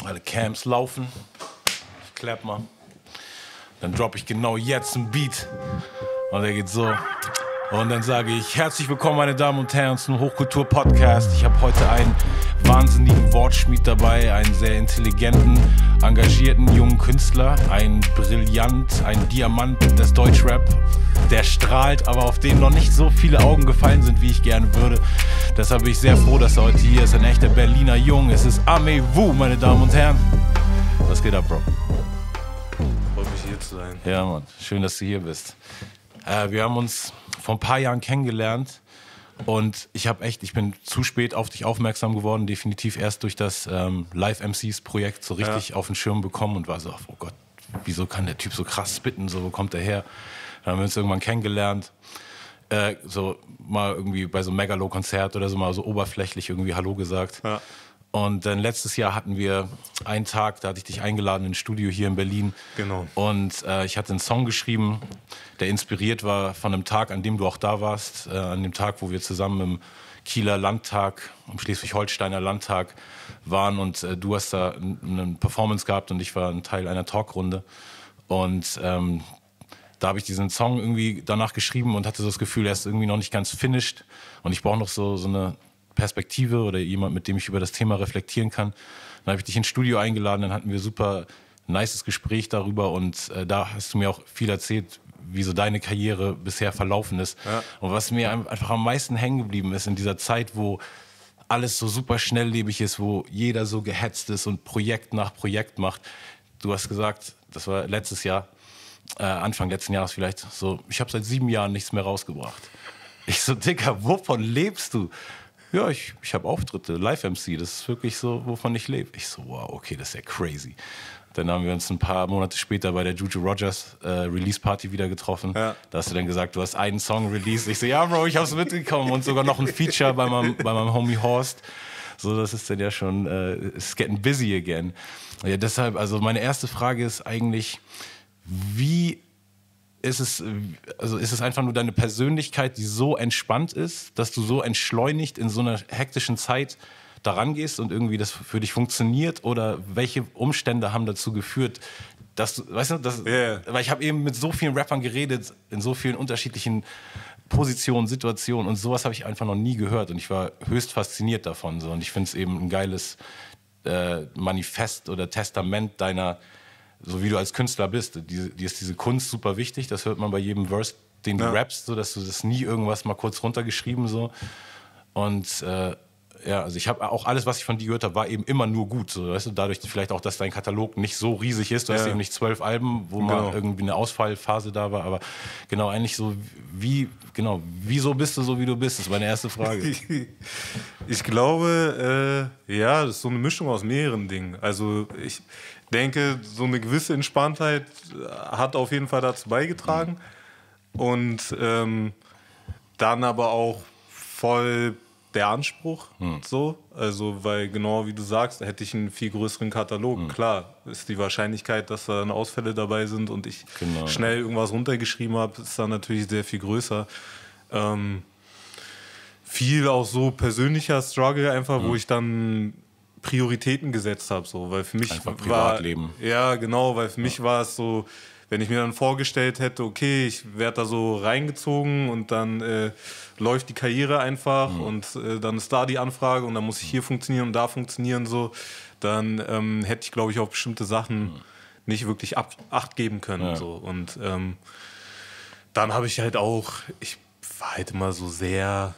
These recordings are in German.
Alle Cams laufen. Ich clap mal. Dann droppe ich genau jetzt einen Beat. Und der geht so. Und dann sage ich, herzlich willkommen, meine Damen und Herren, zum Hochkultur-Podcast. Ich habe heute einen wahnsinnigen Wortschmied dabei, einen sehr intelligenten, engagierten jungen Künstler, ein Diamant des Deutschrap, der strahlt, aber auf den noch nicht so viele Augen gefallen sind, wie ich gerne würde. Deshalb bin ich sehr froh, dass er heute hier ist, ein echter Berliner Jung. Es ist Amewu, meine Damen und Herren. Was geht ab, Bro? Freut mich, hier zu sein. Ja, Mann, schön, dass du hier bist. Wir haben uns vor ein paar Jahren kennengelernt und ich bin zu spät auf dich aufmerksam geworden, definitiv erst durch das Live-MCs-Projekt so richtig auf den Schirm bekommen und war so, oh Gott, wieso kann der Typ so krass spitten, so, wo kommt der her? Dann haben wir uns irgendwann kennengelernt, so mal irgendwie bei so einem Megalo-Konzert oder so mal so oberflächlich irgendwie Hallo gesagt. Ja. Und dann letztes Jahr hatten wir einen Tag, da hatte ich dich eingeladen ins Studio hier in Berlin. Genau. Und ich hatte einen Song geschrieben, der inspiriert war von einem Tag, an dem du auch da warst. An dem Tag, wo wir zusammen im Kieler Landtag, im Schleswig-Holsteiner Landtag waren. Und du hast da eine Performance gehabt und ich war ein Teil einer Talkrunde. Und da habe ich diesen Song irgendwie danach geschrieben und hatte so das Gefühl, er ist irgendwie noch nicht ganz finished. Und ich brauche noch so eine Perspektive oder jemand, mit dem ich über das Thema reflektieren kann. Dann habe ich dich ins Studio eingeladen, dann hatten wir super nices Gespräch darüber und da hast du mir auch viel erzählt, wie so deine Karriere bisher verlaufen ist. Ja. Und was mir einfach am meisten hängen geblieben ist in dieser Zeit, wo alles so super schnelllebig ist, wo jeder so gehetzt ist und Projekt nach Projekt macht. Du hast gesagt, das war letztes Jahr, Anfang letzten Jahres vielleicht, so, ich habe seit 7 Jahren nichts mehr rausgebracht. Ich so, Dicker, wovon lebst du? Ja, ich habe Auftritte, Live-MC, das ist wirklich so, wovon ich lebe. Ich so, wow, okay, das ist ja crazy. Dann haben wir uns ein paar Monate später bei der Juju Rogers Release-Party wieder getroffen. Ja. Da hast du dann gesagt, du hast einen Song released. Ich so, ja, Bro, ich hab's mitgekommen. Und sogar noch ein Feature bei meinem Homie Horst. So, das ist dann ja schon, it's getting busy again. Ja, deshalb, also meine erste Frage ist eigentlich, ist es einfach nur deine Persönlichkeit, die so entspannt ist, dass du so entschleunigt in so einer hektischen Zeit daran gehst und irgendwie das für dich funktioniert? Oder welche Umstände haben dazu geführt, dass du, weißt du, weil ich habe eben mit so vielen Rappern geredet, in so vielen unterschiedlichen Positionen, Situationen und sowas habe ich einfach noch nie gehört und ich war höchst fasziniert davon. So. Und ich finde es eben ein geiles Manifest oder Testament deiner, so wie du als Künstler bist, dir ist diese Kunst super wichtig, das hört man bei jedem Verse, den du rappst, so, dass du das nie irgendwas mal kurz runtergeschrieben so. Und also ich habe auch alles, was ich von dir gehört habe, war eben immer nur gut, so, weißt du, dadurch vielleicht auch, dass dein Katalog nicht so riesig ist, du hast eben nicht 12 Alben, wo mal irgendwie eine Ausfallphase da war, aber genau, eigentlich so, wieso bist du so, wie du bist, das ist meine erste Frage. Ich glaube, das ist so eine Mischung aus mehreren Dingen, also ich denke, so eine gewisse Entspanntheit hat auf jeden Fall dazu beigetragen und dann aber auch voll der Anspruch, so, also weil genau wie du sagst, hätte ich einen viel größeren Katalog, klar, ist die Wahrscheinlichkeit, dass da dann Ausfälle dabei sind und ich schnell irgendwas runtergeschrieben habe, ist dann natürlich sehr viel größer. Viel auch so persönlicher Struggle einfach, wo ich dann Prioritäten gesetzt habe, so, weil für mich einfach Privatleben. Ja, genau, weil für mich war es so, wenn ich mir dann vorgestellt hätte, okay, ich werde da so reingezogen und dann läuft die Karriere einfach und dann ist da die Anfrage und dann muss ich hier funktionieren und da funktionieren, so, dann hätte ich, glaube ich, auf bestimmte Sachen nicht wirklich Acht geben können, so, und dann habe ich halt auch, ich war halt immer so sehr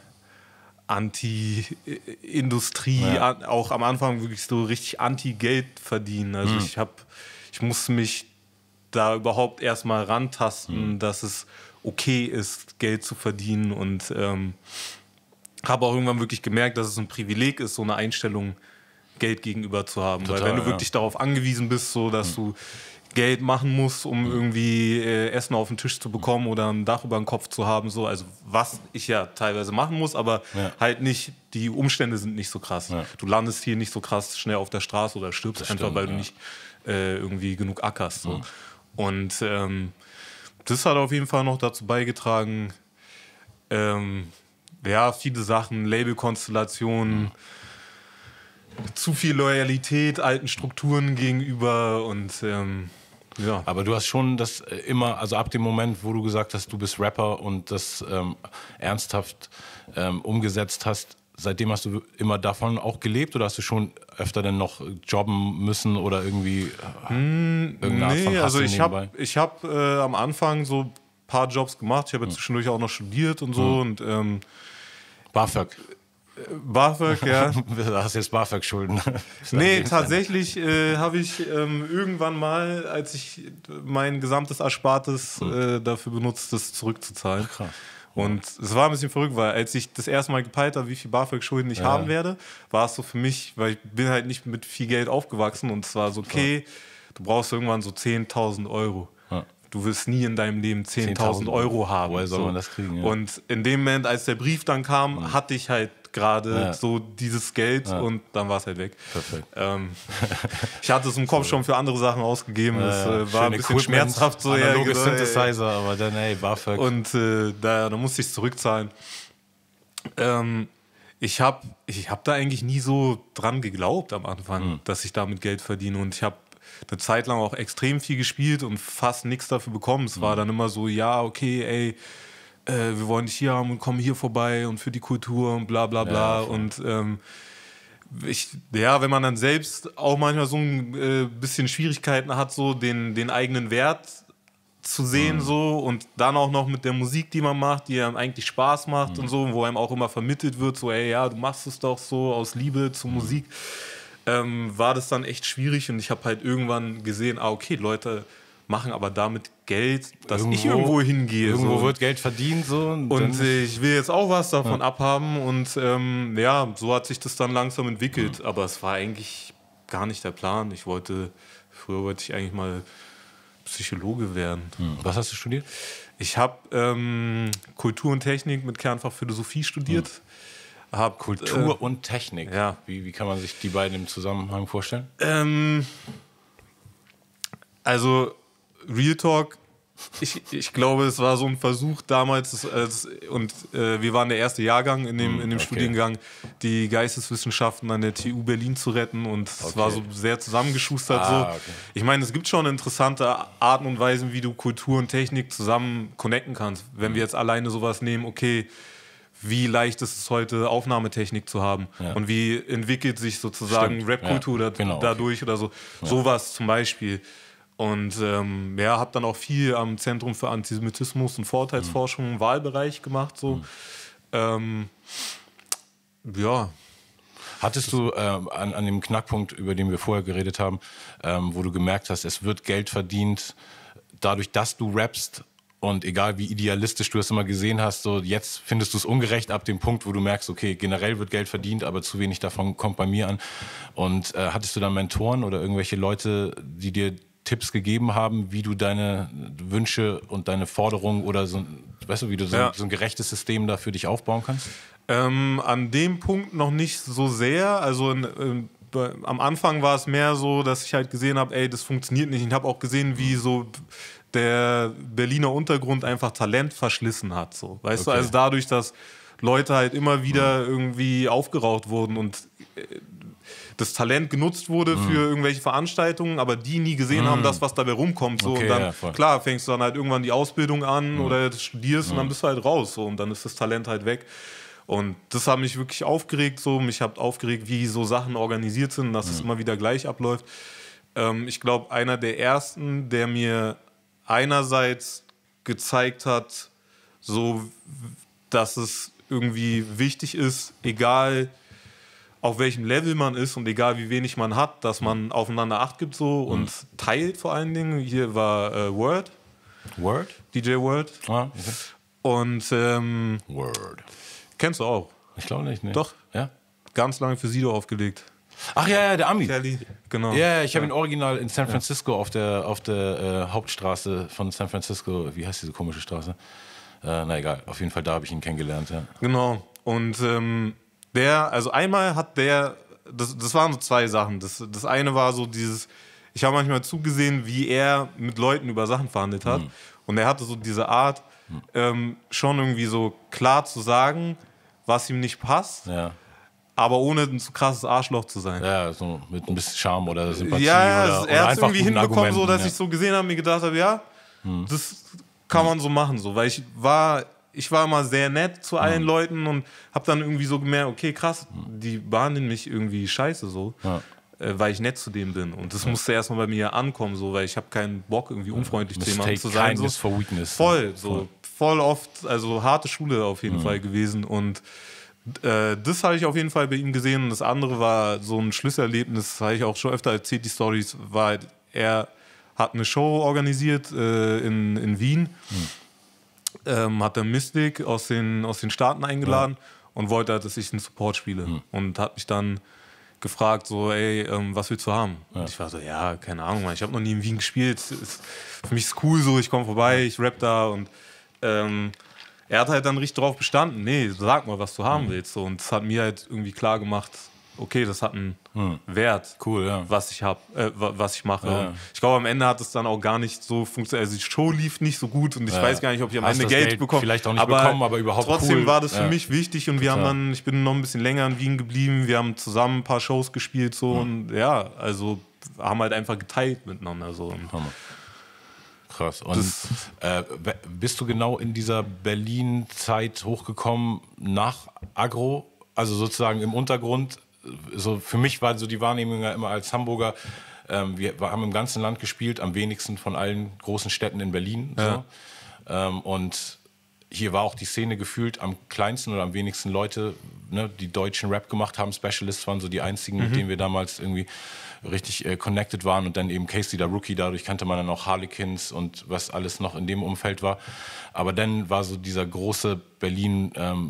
Anti-Industrie, auch am Anfang wirklich so richtig Anti-Geld verdienen. Also ich musste mich da überhaupt erstmal rantasten, dass es okay ist, Geld zu verdienen und habe auch irgendwann wirklich gemerkt, dass es ein Privileg ist, so eine Einstellung Geld gegenüber zu haben. Total, weil wenn du wirklich darauf angewiesen bist, so dass du Geld machen musst, um irgendwie Essen auf den Tisch zu bekommen oder ein Dach über den Kopf zu haben, so, also was ich ja teilweise machen muss, aber halt nicht, die Umstände sind nicht so krass. Ja. Du landest hier nicht so krass schnell auf der Straße oder stirbst das einfach, weil du nicht irgendwie genug ackerst. So. Und das hat auf jeden Fall noch dazu beigetragen, viele Sachen, Labelkonstellationen, zu viel Loyalität alten Strukturen gegenüber und ja. Aber du hast schon das immer, also ab dem Moment, wo du gesagt hast, du bist Rapper und das ernsthaft umgesetzt hast, seitdem hast du immer davon auch gelebt oder hast du schon öfter dann noch jobben müssen oder irgendwie irgendeine Art von Hustle also nebenbei? ich hab am Anfang so ein paar Jobs gemacht. Ich habe zwischendurch auch noch studiert und so und BAföG. BAföG, ja. Du hast jetzt BAföG-Schulden. Nee, tatsächlich habe ich irgendwann mal, als ich mein gesamtes Erspartes dafür benutzt, das zurückzuzahlen. Krass. Und es war ein bisschen verrückt, weil als ich das erste Mal gepeilt habe, wie viel BAföG-Schulden ich haben werde, war es so für mich, weil ich bin halt nicht mit viel Geld aufgewachsen und es war so, okay, du brauchst irgendwann so 10.000 Euro. Ja. Du wirst nie in deinem Leben 10.000 Euro haben. Woher soll man das kriegen? Ja. Und in dem Moment, als der Brief dann kam, hatte ich halt gerade so dieses Geld und dann war es halt weg. Perfekt. Ich hatte es im Kopf schon für andere Sachen ausgegeben. Das war ein bisschen schmerzhaft. So, analoge Synthesizer, aber dann, BAföG. Und da musste ich es zurückzahlen. Ich hab da eigentlich nie so dran geglaubt am Anfang, dass ich damit Geld verdiene. Und ich habe eine Zeit lang auch extrem viel gespielt und fast nichts dafür bekommen. Es war dann immer so, ja, okay, ey, wir wollen dich hier haben und kommen hier vorbei und für die Kultur und bla bla bla. Ja, und wenn man dann selbst auch manchmal so ein bisschen Schwierigkeiten hat, so den eigenen Wert zu sehen so und dann auch noch mit der Musik, die man macht, die einem eigentlich Spaß macht und so, wo einem auch immer vermittelt wird, so ey, ja, du machst es doch so aus Liebe zur Musik, war das dann echt schwierig und ich habe halt irgendwann gesehen, okay, Leute machen aber damit Geld, dass ich irgendwo hingehe. Irgendwo wird Geld verdient. So, und ich will jetzt auch was davon abhaben. Und so hat sich das dann langsam entwickelt. Aber es war eigentlich gar nicht der Plan. Früher wollte ich eigentlich mal Psychologe werden. Was hast du studiert? Ich habe Kultur und Technik mit Kernfach Philosophie studiert. Kultur und Technik? Ja. Wie kann man sich die beiden im Zusammenhang vorstellen? Also Real Talk, ich glaube, es war so ein Versuch damals, wir waren der erste Jahrgang in dem Studiengang, die Geisteswissenschaften an der TU Berlin zu retten und es war so sehr zusammengeschustert. Okay. Ich meine, es gibt schon interessante Arten und Weisen, wie du Kultur und Technik zusammen connecten kannst. Wenn wir jetzt alleine sowas nehmen, okay, wie leicht ist es heute, Aufnahmetechnik zu haben und wie entwickelt sich sozusagen Rap-Kultur dadurch oder so. Sowas zum Beispiel. Und habe dann auch viel am Zentrum für Antisemitismus und Vorurteilsforschung im Wahlbereich gemacht. So. Hattest du an dem Knackpunkt, über den wir vorher geredet haben, wo du gemerkt hast, es wird Geld verdient, dadurch, dass du rappst und egal wie idealistisch du es immer gesehen hast, so jetzt findest du es ungerecht ab dem Punkt, wo du merkst, okay, generell wird Geld verdient, aber zu wenig davon kommt bei mir an. Und hattest du da Mentoren oder irgendwelche Leute, die dir Tipps gegeben haben, wie du deine Wünsche und deine Forderungen oder so, weißt du, wie du so ein gerechtes System da für dich aufbauen kannst? An dem Punkt noch nicht so sehr. Also am Anfang war es mehr so, dass ich halt gesehen habe, ey, das funktioniert nicht. Ich habe auch gesehen, wie so der Berliner Untergrund einfach Talent verschlissen hat. So. Weißt du, also dadurch, dass Leute halt immer wieder irgendwie aufgeraucht wurden und das Talent genutzt wurde für irgendwelche Veranstaltungen, aber die nie gesehen haben, was dabei rumkommt. So. Und dann, klar, fängst du dann halt irgendwann die Ausbildung an oder studierst und dann bist du halt raus. So. Und dann ist das Talent halt weg. Und das hat mich wirklich aufgeregt. So. Mich hat aufgeregt, wie so Sachen organisiert sind, dass es immer wieder gleich abläuft. Ich glaube, einer der ersten, der mir einerseits gezeigt hat, so, dass es irgendwie wichtig ist, egal auf welchem Level man ist und egal wie wenig man hat, dass man aufeinander Acht gibt so und teilt vor allen Dingen. Hier war Word. DJ Word. Ah, okay. Und Word. Kennst du auch? Ich glaube nicht, ne? Doch. Ja? Ganz lange für Sido aufgelegt. Ach ja, der Ami. Kelly, genau. Ja, ich habe ihn original in San Francisco auf der Hauptstraße von San Francisco, wie heißt diese komische Straße? Na egal, auf jeden Fall da habe ich ihn kennengelernt. Ja. Genau. Und einmal hat das waren so zwei Sachen. Das eine war so dieses, ich habe manchmal zugesehen, wie er mit Leuten über Sachen verhandelt hat. Und er hatte so diese Art, schon irgendwie so klar zu sagen, was ihm nicht passt. Ja. aber ohne ein zu krasses Arschloch zu sein. Ja, so mit ein bisschen Charme oder Sympathie. Ja, oder er hat es einfach irgendwie guten hinbekommen, Argumenten, so, dass ich so gesehen habe, mir gedacht habe, ja, das kann man so machen, so, weil ich war immer sehr nett zu allen Leuten und habe dann irgendwie so gemerkt, okay, krass, die behandeln mich irgendwie scheiße so, weil ich nett zu denen bin. Und das musste erstmal bei mir ankommen, so, weil ich habe keinen Bock, irgendwie unfreundlich zu jemandem zu sein. So. For weakness. Voll oft, also harte Schule auf jeden Fall gewesen. Und das habe ich auf jeden Fall bei ihm gesehen. Und das andere war so ein Schlüsselerlebnis, das habe ich auch schon öfter erzählt, die Storys, war halt, er hat eine Show organisiert in Wien. Hat der Mystic aus den Staaten eingeladen und wollte halt, dass ich einen Support spiele. Und hat mich dann gefragt, so, ey, was willst du haben? Und ich war so, ja, keine Ahnung, Mann, ich habe noch nie in Wien gespielt. Für mich ist es cool so, ich komme vorbei, ich rap da. Und er hat halt dann richtig drauf bestanden, nee, sag mal, was du haben willst. So. Und es hat mir halt irgendwie klar gemacht, okay, das hat einen Wert, cool, was ich habe, was ich mache. Ja. Ich glaube, am Ende hat es dann auch gar nicht so funktioniert. Also die Show lief nicht so gut und ich weiß gar nicht, ob ich am Hast Ende das Geld bekomme. Vielleicht auch nicht bekommen, aber überhaupt trotzdem cool. war das für mich wichtig und ich bin noch ein bisschen länger in Wien geblieben. Wir haben zusammen ein paar Shows gespielt so und ja, also haben halt einfach geteilt miteinander so. Hammer. Krass. Und bist du genau in dieser Berlin-Zeit hochgekommen nach Agro? Also sozusagen im Untergrund? So für mich war so die Wahrnehmung ja immer als Hamburger, wir haben im ganzen Land gespielt, am wenigsten von allen großen Städten in Berlin. So. Und hier war auch die Szene gefühlt am kleinsten oder am wenigsten Leute, ne, die deutschen Rap gemacht haben. Specialists waren so die einzigen, mit denen wir damals irgendwie richtig connected waren. Und dann eben Casey, der Rookie, dadurch kannte man dann auch Harlequins und was alles noch in dem Umfeld war. Aber dann war so dieser große Berlin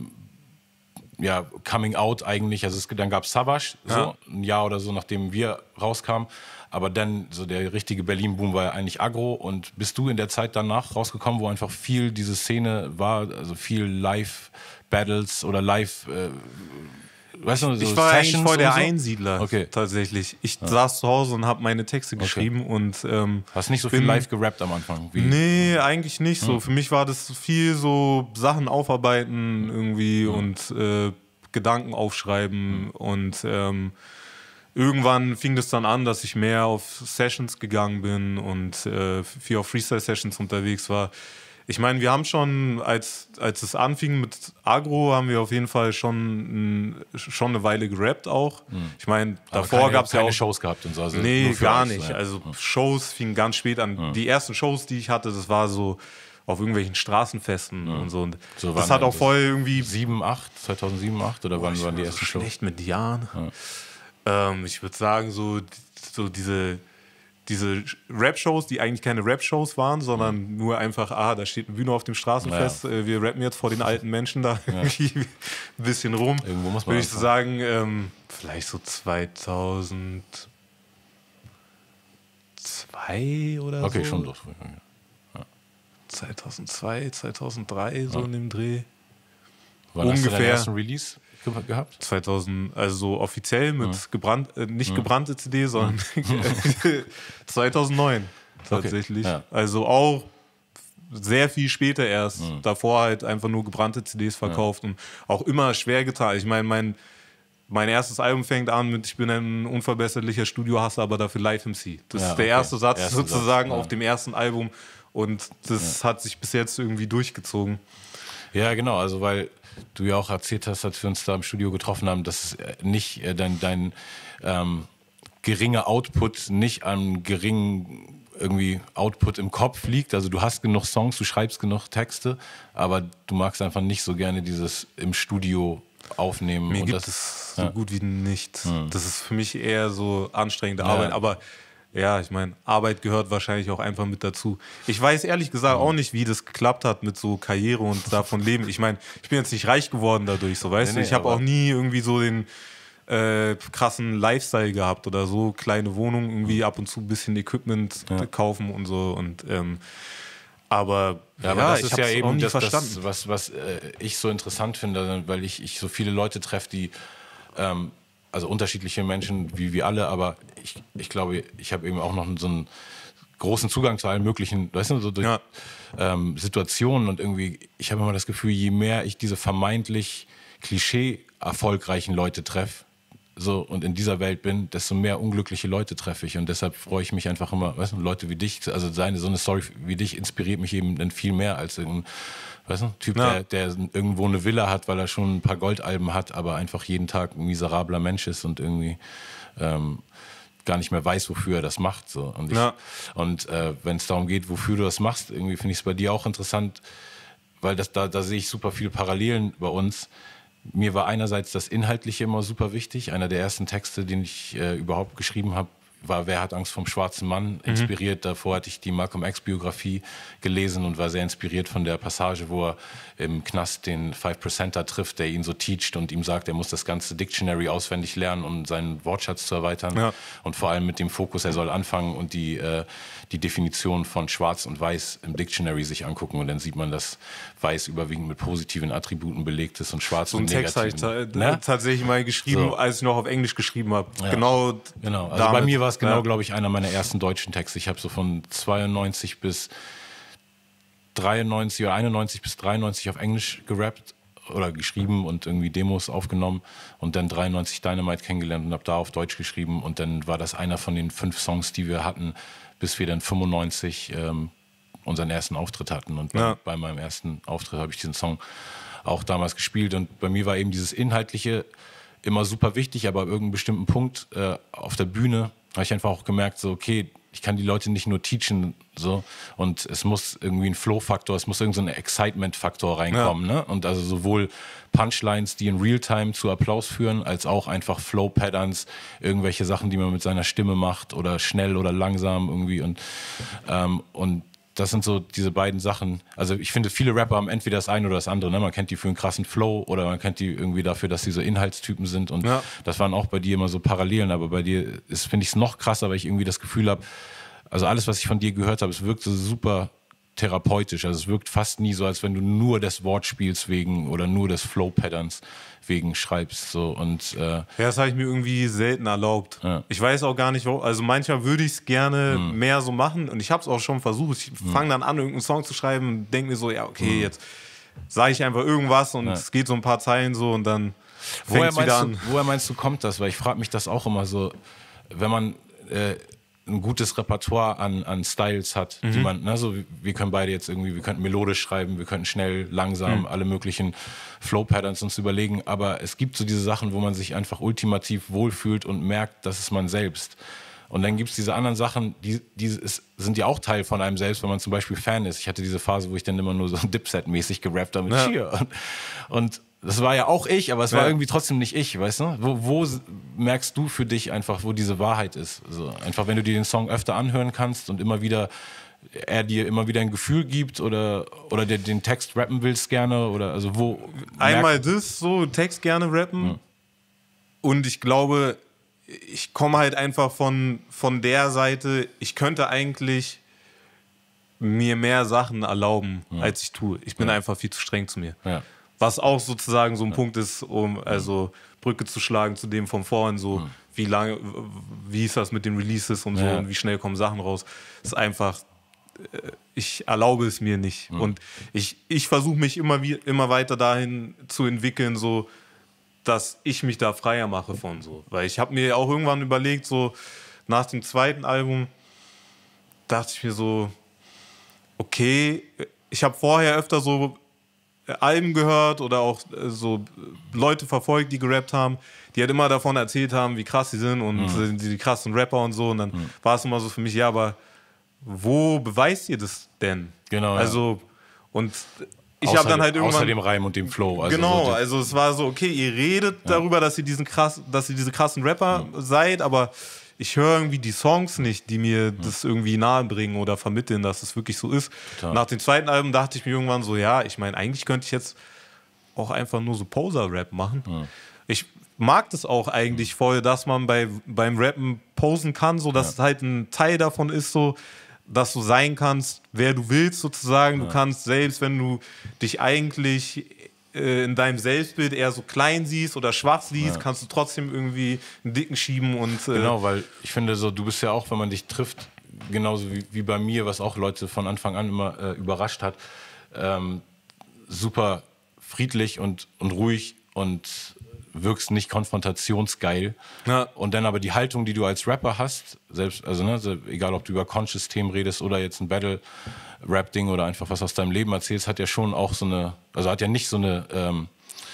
Coming Out eigentlich, also dann gab es Savage, so, ein Jahr oder so, nachdem wir rauskamen, aber dann so der richtige Berlin-Boom war ja eigentlich Agro. Und bist du in der Zeit danach rausgekommen, wo einfach viel diese Szene war, also viel Live-Battles oder Live, weißt du, so ich war eigentlich voll der so? Einsiedler, tatsächlich. Ich saß zu Hause und habe meine Texte geschrieben und hast nicht so viel live gerappt am Anfang? Nee, eigentlich nicht so. Für mich war das viel so Sachen aufarbeiten irgendwie und Gedanken aufschreiben und irgendwann fing das dann an, dass ich mehr auf Sessions gegangen bin und viel auf Freestyle-Sessions unterwegs war. Ich meine, wir haben schon, als es anfing mit Agro, haben wir auf jeden Fall schon eine Weile gerappt auch. Ich meine, davor gab es ja auch Shows gehabt und so. Also nee, gar nicht. Also Shows fingen ganz spät an. Die ersten Shows, die ich hatte, das war so auf irgendwelchen Straßenfesten und so. Und so das hat auch voll irgendwie 2007, 2008 oder wann waren die ersten Shows? Schlecht mit Jahren. Ich würde sagen, so diese Rap-Shows, die eigentlich keine Rap-Shows waren, sondern nur einfach, da steht eine Bühne auf dem Straßenfest, wir rappen jetzt vor den alten Menschen da irgendwie ein bisschen rum. Irgendwo muss man würde ich so sagen, vielleicht so 2002 oder so. Okay, schon durch. 2002, 2003, so in dem Dreh. Wann hast du deinen ersten Release gehabt? 2000, also so offiziell mit nicht gebrannte CD, sondern 2009 tatsächlich. Okay. Also auch sehr viel später erst. Davor halt einfach nur gebrannte CDs verkauft und auch immer schwer getan. Ich meine, mein erstes Album fängt an mit ich bin ein unverbesserlicher Studiohasser, aber dafür Live-MC. Das ist der erste Satz sozusagen auf dem ersten Album und das hat sich bis jetzt irgendwie durchgezogen. Ja, genau, also weil du ja auch erzählt hast, als wir uns da im Studio getroffen haben, dass nicht dein geringer Output nicht an geringen irgendwie Output im Kopf liegt. Also du hast genug Songs, du schreibst genug Texte, aber du magst einfach nicht so gerne dieses im Studio aufnehmen. Mir gibt es so gut wie nichts. Das ist für mich eher so anstrengende Arbeit, aber ja, ich meine, Arbeit gehört wahrscheinlich auch einfach mit dazu. Ich weiß ehrlich gesagt auch nicht, wie das geklappt hat mit so Karriere und davon leben. Ich meine, ich bin jetzt nicht reich geworden dadurch, so weißt du. Ich habe auch nie irgendwie so den krassen Lifestyle gehabt oder so. Kleine Wohnung, irgendwie ab und zu ein bisschen Equipment kaufen und so. Und aber das ist ja eben das, was ich so interessant finde, weil ich so viele Leute treffe, die also unterschiedliche Menschen wie wir alle, aber ich glaube, ich habe eben auch noch so einen großen Zugang zu allen möglichen, weißt du, so durch Situationen und irgendwie, ich habe immer das Gefühl, je mehr ich diese vermeintlich klischeeartigen erfolgreichen Leute treffe, so, und in dieser Welt bin, desto mehr unglückliche Leute treffe ich. Und deshalb freue ich mich einfach immer, weißt du, Leute wie dich, also so eine Story wie dich inspiriert mich eben dann viel mehr als irgendein, weißt du, Typ, der irgendwo eine Villa hat, weil er schon ein paar Goldalben hat, aber einfach jeden Tag ein miserabler Mensch ist und irgendwie gar nicht mehr weiß, wofür er das macht. So. Und, wenn es darum geht, wofür du das machst, irgendwie finde ich es bei dir auch interessant, weil da sehe ich super viele Parallelen bei uns. Mir war einerseits das Inhaltliche immer super wichtig. Einer der ersten Texte, den ich überhaupt geschrieben habe, war Wer hat Angst vom schwarzen Mann? Inspiriert, davor hatte ich die Malcolm X-Biografie gelesen und war sehr inspiriert von der Passage, wo er im Knast den 5%er trifft, der ihn so teacht und ihm sagt, er muss das ganze Dictionary auswendig lernen, um seinen Wortschatz zu erweitern. Ja. Und vor allem mit dem Fokus, er soll anfangen und die Definition von Schwarz und Weiß im Dictionary sich angucken. Und dann sieht man, dass Weiß überwiegend mit positiven Attributen belegt ist und Schwarz mit negativen. So einen Text habe ich tatsächlich mal geschrieben, als ich noch auf Englisch geschrieben habe. Ja. Genau. Also bei mir war es genau, glaube ich, einer meiner ersten deutschen Texte. Ich habe so von 92 bis 93 oder 91 bis 93 auf Englisch gerappt oder geschrieben und irgendwie Demos aufgenommen und dann 93 Dynamite kennengelernt und habe da auf Deutsch geschrieben und dann war das einer von den 5 Songs, die wir hatten, bis wir dann 95 unseren ersten Auftritt hatten und bei meinem ersten Auftritt habe ich diesen Song auch damals gespielt und bei mir war eben dieses Inhaltliche immer super wichtig, aber ab irgendeinem bestimmten Punkt auf der Bühne habe ich einfach auch gemerkt, so okay, ich kann die Leute nicht nur teachen, so, und es muss irgendwie ein Flow-Faktor, es muss irgendein so Excitement-Faktor reinkommen, ne? Und also sowohl Punchlines, die in Realtime zu Applaus führen, als auch einfach Flow-Patterns, irgendwelche Sachen, die man mit seiner Stimme macht oder schnell oder langsam irgendwie und das sind so diese beiden Sachen. Also ich finde, viele Rapper haben entweder das eine oder das andere. Ne? Man kennt die für einen krassen Flow oder man kennt die irgendwie dafür, dass sie so Inhaltstypen sind. Und das waren auch bei dir immer so Parallelen. Aber bei dir finde ich es noch krasser, weil ich irgendwie das Gefühl habe, also alles, was ich von dir gehört habe, es wirkt so super therapeutisch. Also es wirkt fast nie so, als wenn du nur des Wortspiels wegen oder nur des Flow-Patterns wegen schreibst. So. Und, das habe ich mir irgendwie selten erlaubt. Ja. Ich weiß auch gar nicht, warum. Also manchmal würde ich es gerne mehr so machen und ich habe es auch schon versucht. Ich fange dann an, irgendeinen Song zu schreiben und denke mir so, ja okay, jetzt sage ich einfach irgendwas und es geht so ein paar Zeilen so und dann fängt es wieder an. Woher meinst du, kommt das? Weil ich frage mich das auch immer so, wenn man ein gutes Repertoire an Styles hat, die man, ne, so wir können beide jetzt irgendwie, wir könnten melodisch schreiben, wir könnten schnell, langsam, alle möglichen Flow-Patterns uns überlegen, aber es gibt so diese Sachen, wo man sich einfach ultimativ wohlfühlt und merkt, das ist man selbst. Und dann gibt es diese anderen Sachen, die sind ja auch Teil von einem selbst, wenn man zum Beispiel Fan ist. Ich hatte diese Phase, wo ich dann immer nur so Dipset-mäßig gerappt habe mit Cheer. Und das war ja auch ich, aber es war irgendwie trotzdem nicht ich, weißt du? Wo merkst du für dich einfach, wo diese Wahrheit ist? Also einfach, wenn du dir den Song öfter anhören kannst und immer wieder, er dir immer wieder ein Gefühl gibt oder dir den Text rappen willst gerne oder also wo? Einmal das, so Text gerne rappen und ich glaube, ich komme halt einfach von der Seite, ich könnte eigentlich mir mehr Sachen erlauben, als ich tue. Ich bin einfach viel zu streng zu mir. Ja. Was auch sozusagen so ein Punkt ist, um also Brücke zu schlagen zu dem von vorhin, so wie ist das mit den Releases und so und wie schnell kommen Sachen raus. Das ist einfach, ich erlaube es mir nicht. Und ich versuche mich immer weiter dahin zu entwickeln, so dass ich mich da freier mache von so. Weil ich habe mir auch irgendwann überlegt, so nach dem zweiten Album dachte ich mir so, okay, ich habe vorher öfter so Alben gehört oder auch so Leute verfolgt, die gerappt haben, die halt immer davon erzählt haben, wie krass sie sind und die krassen Rapper und so. Und dann war es immer so für mich, ja, aber wo beweist ihr das denn? Genau. Also, und ich habe dann halt irgendwann... Außer dem Reim und dem Flow. Also genau, so also es war so, okay, ihr redet darüber, dass ihr diese krassen Rapper seid, aber ich höre irgendwie die Songs nicht, die mir das irgendwie nahebringen oder vermitteln, dass es wirklich so ist. Total. Nach dem zweiten Album dachte ich mir irgendwann so, ja, ich meine, eigentlich könnte ich jetzt auch einfach nur so Poser-Rap machen. Ich mag das auch eigentlich voll, dass man beim Rappen posen kann, so dass es halt ein Teil davon ist, so dass du sein kannst, wer du willst sozusagen. Du kannst selbst, wenn du dich eigentlich in deinem Selbstbild eher so klein siehst oder schwach siehst, kannst du trotzdem irgendwie einen Dicken schieben und... Genau, weil ich finde so, du bist ja auch, wenn man dich trifft, genauso wie bei mir, was auch Leute von Anfang an immer überrascht hat, super friedlich und ruhig und wirkst nicht konfrontationsgeil. Ja. Und dann aber die Haltung, die du als Rapper hast, selbst, also ne, so, egal ob du über Conscious-Themen redest oder jetzt ein Battle-Rap-Ding oder einfach was aus deinem Leben erzählst, hat ja schon auch so eine, also hat ja nicht so eine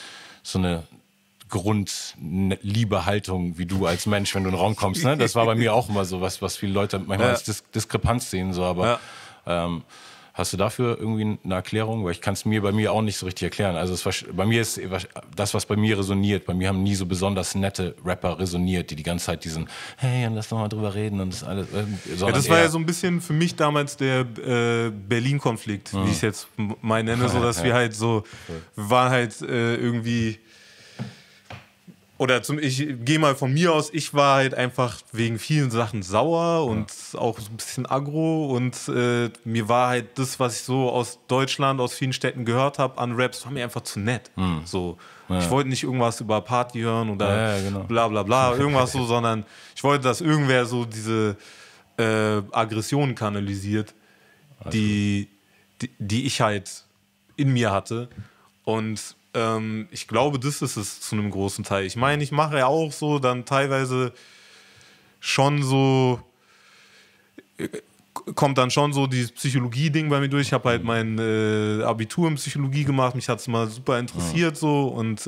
Grundliebehaltung wie du als Mensch, wenn du in den Raum kommst. Ne? Das war bei mir auch immer so, was viele Leute manchmal als Diskrepanz sehen. So, aber hast du dafür irgendwie eine Erklärung? Weil ich kann es mir bei mir auch nicht so richtig erklären. Also bei mir ist das, was bei mir resoniert. Bei mir haben nie so besonders nette Rapper resoniert, die ganze Zeit diesen hey, und lass doch mal drüber reden und das alles. Das war ja so ein bisschen für mich damals der Berlin-Konflikt, wie ich es jetzt mal nenne, so dass wir halt so, wir waren halt irgendwie, oder ich gehe mal von mir aus, ich war halt einfach wegen vielen Sachen sauer und auch so ein bisschen aggro und mir war halt das, was ich so aus Deutschland, aus vielen Städten gehört habe an Raps, war mir einfach zu nett. So. Ich wollte nicht irgendwas über Party hören oder bla bla bla, irgendwas so, sondern ich wollte, dass irgendwer so diese Aggression kanalisiert, die ich halt in mir hatte. Und ich glaube, das ist es zu einem großen Teil. Ich meine, ich mache ja auch so dann teilweise schon so, kommt dann schon so dieses Psychologie-Ding bei mir durch. Ich habe halt mein Abitur in Psychologie gemacht, mich hat es mal super interessiert so und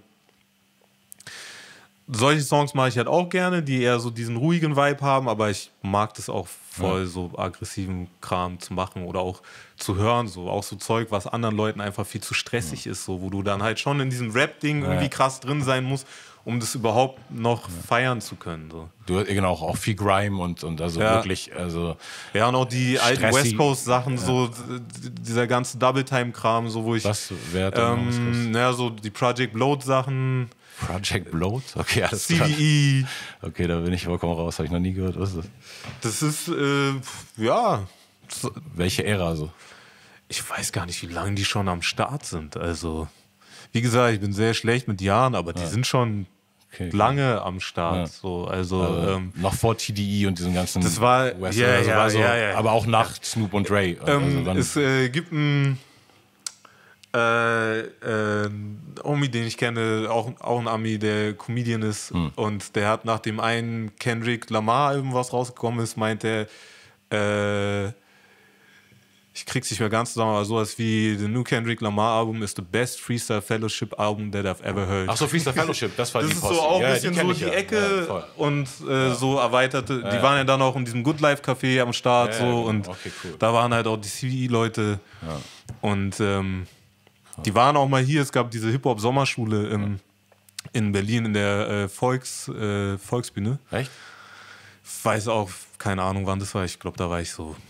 solche Songs mache ich halt auch gerne, die eher so diesen ruhigen Vibe haben, aber ich mag das auch voll, so aggressiven Kram zu machen oder auch zu hören, so auch so Zeug, was anderen Leuten einfach viel zu stressig ist, so, wo du dann halt schon in diesem Rap-Ding irgendwie krass drin sein musst, um das überhaupt noch feiern zu können. So. Du, genau, auch viel Grime und also wirklich, also ja, und auch die alten West Coast Sachen, so dieser ganze Double-Time-Kram, so wo ich was wäre naja, so die Project Bloat Sachen. Project Bloat? Okay, alles CVE. Okay, da bin ich vollkommen raus, habe ich noch nie gehört. Was ist das? Das ist, ja. Welche Ära so? Ich weiß gar nicht, wie lange die schon am Start sind. Also, wie gesagt, ich bin sehr schlecht mit Jahren, aber die sind schon lange am Start. So, also noch vor TDE und diesen ganzen das war, West, aber auch nach Snoop und Dre. Es gibt einen Homie, den ich kenne, auch ein Ami, der Comedian ist und der hat nach dem einen Kendrick Lamar-Album, was rausgekommen ist, meint er, ich krieg's nicht mehr ganz zusammen, aber sowas wie The New Kendrick Lamar Album is the best Freestyle Fellowship Album that I've ever heard. Ach so, Freestyle Fellowship, das war das die ist Posse. so auch ein ja, bisschen so die Ecke und so erweiterte. Die waren ja dann auch in diesem Good Life Café am Start und da waren halt auch die CVE-Leute und die waren auch mal hier. Es gab diese Hip-Hop-Sommerschule in Berlin in der Volksbühne. Echt? Ich weiß auch, keine Ahnung, wann das war. Ich glaube, da war ich so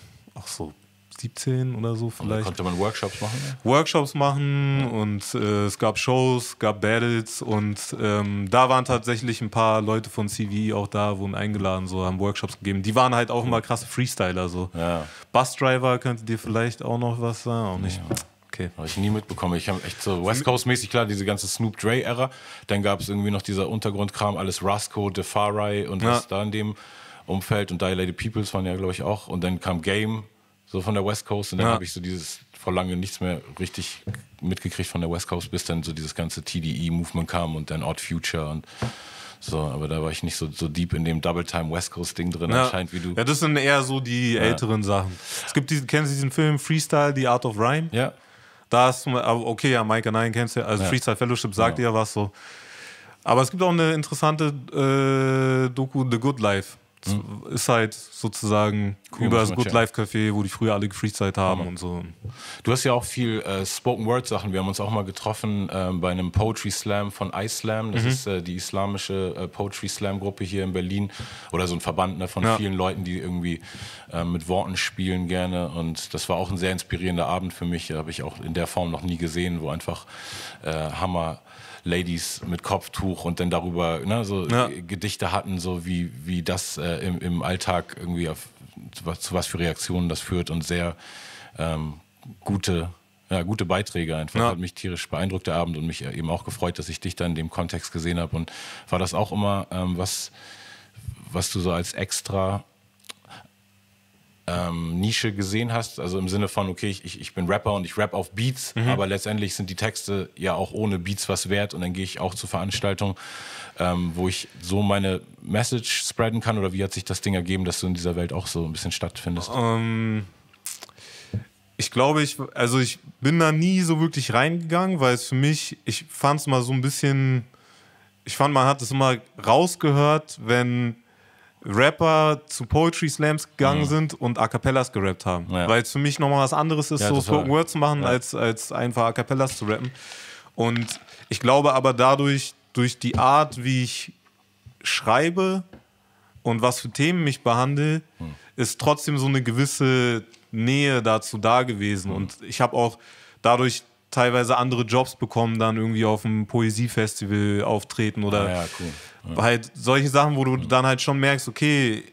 17 oder so vielleicht. Da konnte man Workshops machen? Ja? Workshops machen und es gab Shows, gab Battles und da waren tatsächlich ein paar Leute von CVE auch da, wurden eingeladen, so haben Workshops gegeben. Die waren halt auch immer krasse Freestyler. So. Ja. Busdriver, könnte dir vielleicht auch noch was sagen? Auch nicht. Ja. Okay. Habe ich nie mitbekommen. Ich habe echt so West Coast-mäßig, klar, diese ganze Snoop Dre-Ära. Dann gab es irgendwie noch dieser Untergrundkram, alles Rasco, Defari und was da in dem Umfeld. Und Dilated Peoples waren ja, glaube ich, auch. Und dann kam Game, so von der West Coast. Und dann habe ich so dieses vor lange nichts mehr richtig mitgekriegt von der West Coast, bis dann so dieses ganze TDE-Movement kam und dann Odd Future und so. Aber da war ich nicht so deep in dem Double-Time West Coast-Ding drin, anscheinend wie du. Ja, das sind eher so die älteren Sachen. Es gibt kennen Sie diesen Film Freestyle, The Art of Rhyme? Ja. Da ist, okay, ja, Micah 9 kennst du, also Freestyle Fellowship sagt dir ja was so. Aber es gibt auch eine interessante Doku, The Good Life. Ist halt sozusagen über das Good Life Café, wo die früher alle gefreestylt haben und so. Du hast ja auch viel Spoken Word Sachen. Wir haben uns auch mal getroffen bei einem Poetry Slam von iSlam. Das ist die islamische Poetry Slam Gruppe hier in Berlin. Oder so ein Verband von vielen Leuten, die irgendwie mit Worten spielen gerne. Und das war auch ein sehr inspirierender Abend für mich. Habe ich auch in der Form noch nie gesehen, wo einfach Hammer Ladies mit Kopftuch und dann darüber Gedichte hatten, so wie das im Alltag irgendwie zu was für Reaktionen das führt und sehr gute Beiträge einfach. Hat mich tierisch beeindruckt, der Abend, und mich eben auch gefreut, dass ich dich da in dem Kontext gesehen habe. Und war das auch immer was du so als extra Nische gesehen hast, also im Sinne von, okay, ich bin Rapper und ich rap auf Beats, aber letztendlich sind die Texte ja auch ohne Beats was wert und dann gehe ich auch zur Veranstaltung, wo ich so meine Message spreaden kann, oder wie hat sich das Ding ergeben, dass du in dieser Welt auch so ein bisschen stattfindest? Ich glaube, ich bin da nie so wirklich reingegangen, weil es für mich, ich fand es mal so ein bisschen, ich fand, man hat es immer rausgehört, wenn Rapper zu Poetry Slams gegangen sind und A Cappellas gerappt haben. Ja. Weil es für mich nochmal was anderes ist, so Spoken Word zu machen, als einfach A Cappellas zu rappen. Und ich glaube aber durch die Art, wie ich schreibe und was für Themen ich behandle, ist trotzdem so eine gewisse Nähe dazu da gewesen. Und ich habe auch dadurch teilweise andere Jobs bekommen, dann irgendwie auf einem Poesiefestival auftreten oder halt solche Sachen, wo du dann halt schon merkst, okay,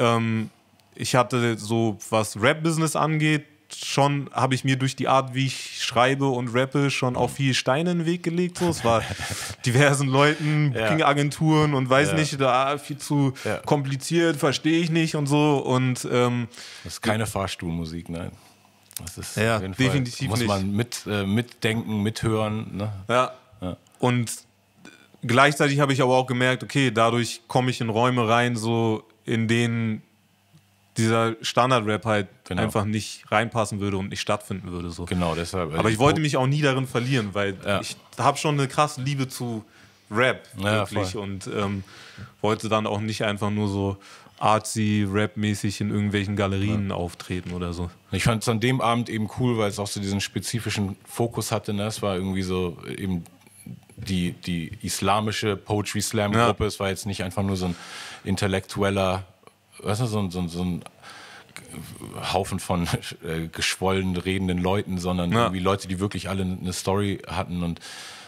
ich hatte so, was Rap-Business angeht, schon habe ich mir durch die Art, wie ich schreibe und rappe, schon auch viel Steine in den Weg gelegt. So. Es war diversen Leuten, Booking-Agenturen und weiß nicht, da viel zu kompliziert, verstehe ich nicht und so. Und, das ist keine Fahrstuhlmusik, nein. Das ist auf jeden definitiv Fall, muss nicht. Man mitdenken, mithören. Ne? Ja. Und gleichzeitig habe ich aber auch gemerkt, okay, dadurch komme ich in Räume rein, so in denen dieser Standard-Rap halt einfach nicht reinpassen würde und nicht stattfinden würde. So. Genau, deshalb. Aber ich wollte mich auch nie darin verlieren, weil ich habe schon eine krasse Liebe zu Rap, wirklich. Und wollte dann auch nicht einfach nur so artsy, Rap-mäßig in irgendwelchen Galerien auftreten oder so. Ich fand es an dem Abend eben cool, weil es auch so diesen spezifischen Fokus hatte. Ne? Es war irgendwie so eben die islamische Poetry Slam Gruppe. Es war jetzt nicht einfach nur so ein intellektueller, weißt du, so ein Haufen von geschwollen redenden Leuten, sondern irgendwie Leute, die wirklich alle eine Story hatten und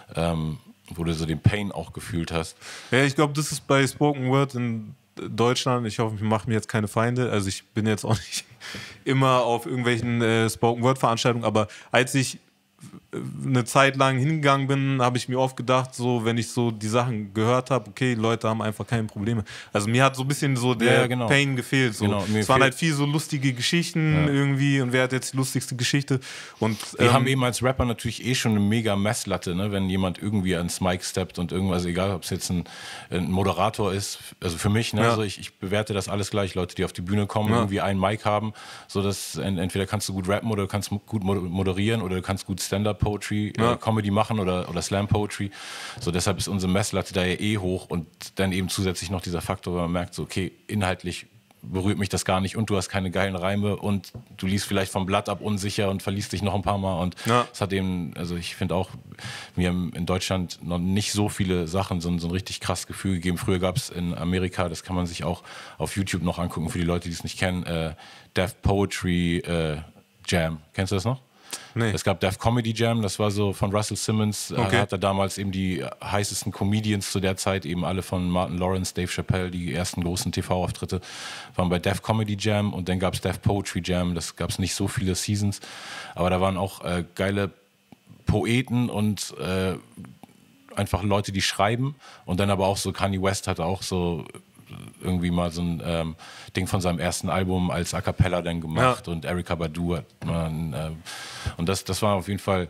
wo du so den Pain auch gefühlt hast. Ja, ich glaube, das ist bei Spoken Word in Deutschland, ich hoffe, ich mache mir jetzt keine Feinde, also ich bin jetzt auch nicht immer auf irgendwelchen Spoken Word Veranstaltungen, aber als ich eine Zeit lang hingegangen bin, habe ich mir oft gedacht, so wenn ich so die Sachen gehört habe, okay, Leute haben einfach keine Probleme. Also mir hat so ein bisschen so der Pain gefehlt. So. Genau, es waren halt viel so lustige Geschichten irgendwie und wer hat jetzt die lustigste Geschichte? Und wir haben eben als Rapper natürlich schon eine mega Messlatte, ne? Wenn jemand irgendwie ans Mic steppt und irgendwas, egal ob es jetzt ein Moderator ist, also für mich, ne? Also ich bewerte das alles gleich, Leute, die auf die Bühne kommen, irgendwie einen Mic haben, so dass entweder kannst du gut rappen oder du kannst gut moderieren oder du kannst gut Stand-Up-Poetry, Comedy machen oder Slam-Poetry. So, deshalb ist unsere Messlatte da ja hoch und dann eben zusätzlich noch dieser Faktor, weil man merkt, so, okay, inhaltlich berührt mich das gar nicht und du hast keine geilen Reime und du liest vielleicht vom Blatt ab unsicher und verliest dich noch ein paar Mal und es hat eben, also ich finde auch, mir haben in Deutschland noch nicht so viele Sachen so ein richtig krasses Gefühl gegeben. Früher gab es in Amerika, das kann man sich auch auf YouTube noch angucken, für die Leute, die es nicht kennen, Def Poetry Jam. Kennst du das noch? Nee. Es gab Def Comedy Jam, das war so von Russell Simmons, hat er damals eben die heißesten Comedians zu der Zeit, eben alle von Martin Lawrence, Dave Chappelle, die ersten großen TV-Auftritte waren bei Def Comedy Jam und dann gab es Def Poetry Jam, das gab es nicht so viele Seasons, aber da waren auch geile Poeten und einfach Leute, die schreiben und dann aber auch so Kanye West hatte auch so irgendwie mal so ein Ding von seinem ersten Album als A Cappella dann gemacht und Erykah Badu hat und das war auf jeden Fall,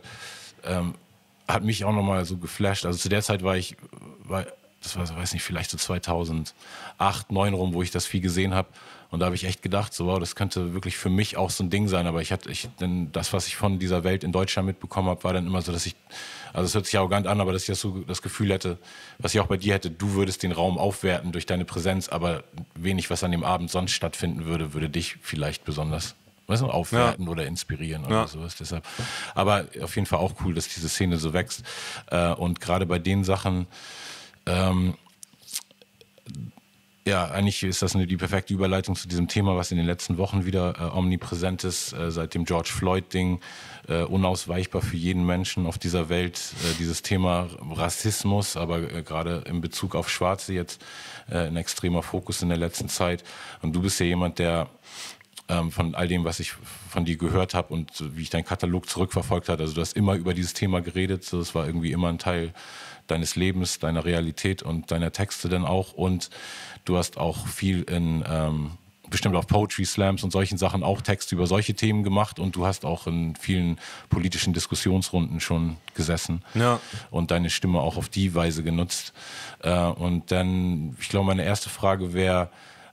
hat mich auch nochmal so geflasht. Also zu der Zeit das war, weiß nicht, vielleicht so 2008, 2009 rum, wo ich das viel gesehen habe. Und da habe ich echt gedacht, so wow, das könnte wirklich für mich auch so ein Ding sein. Aber denn das, was ich von dieser Welt in Deutschland mitbekommen habe, war dann immer so, dass also es hört sich arrogant an, aber dass ich so das Gefühl hätte, was ich auch bei dir hätte, du würdest den Raum aufwerten durch deine Präsenz, aber wenig, was an dem Abend sonst stattfinden würde dich vielleicht besonders aufwerten oder inspirieren oder sowas. Deshalb. Aber auf jeden Fall auch cool, dass diese Szene so wächst. Und gerade bei den Sachen, eigentlich ist das die perfekte Überleitung zu diesem Thema, was in den letzten Wochen wieder omnipräsent ist, seit dem George Floyd-Ding, unausweichbar für jeden Menschen auf dieser Welt, dieses Thema Rassismus, aber gerade in Bezug auf Schwarze jetzt ein extremer Fokus in der letzten Zeit. Und du bist ja jemand, der von all dem, was ich von dir gehört habe und wie ich deinen Katalog zurückverfolgt habe, also du hast immer über dieses Thema geredet, so, es war irgendwie immer ein Teil deines Lebens, deiner Realität und deiner Texte dann auch und du hast auch viel in bestimmt auf Poetry Slams und solchen Sachen auch Texte über solche Themen gemacht und du hast auch in vielen politischen Diskussionsrunden schon gesessen und deine Stimme auch auf die Weise genutzt. Und dann, ich glaube, meine erste Frage wäre,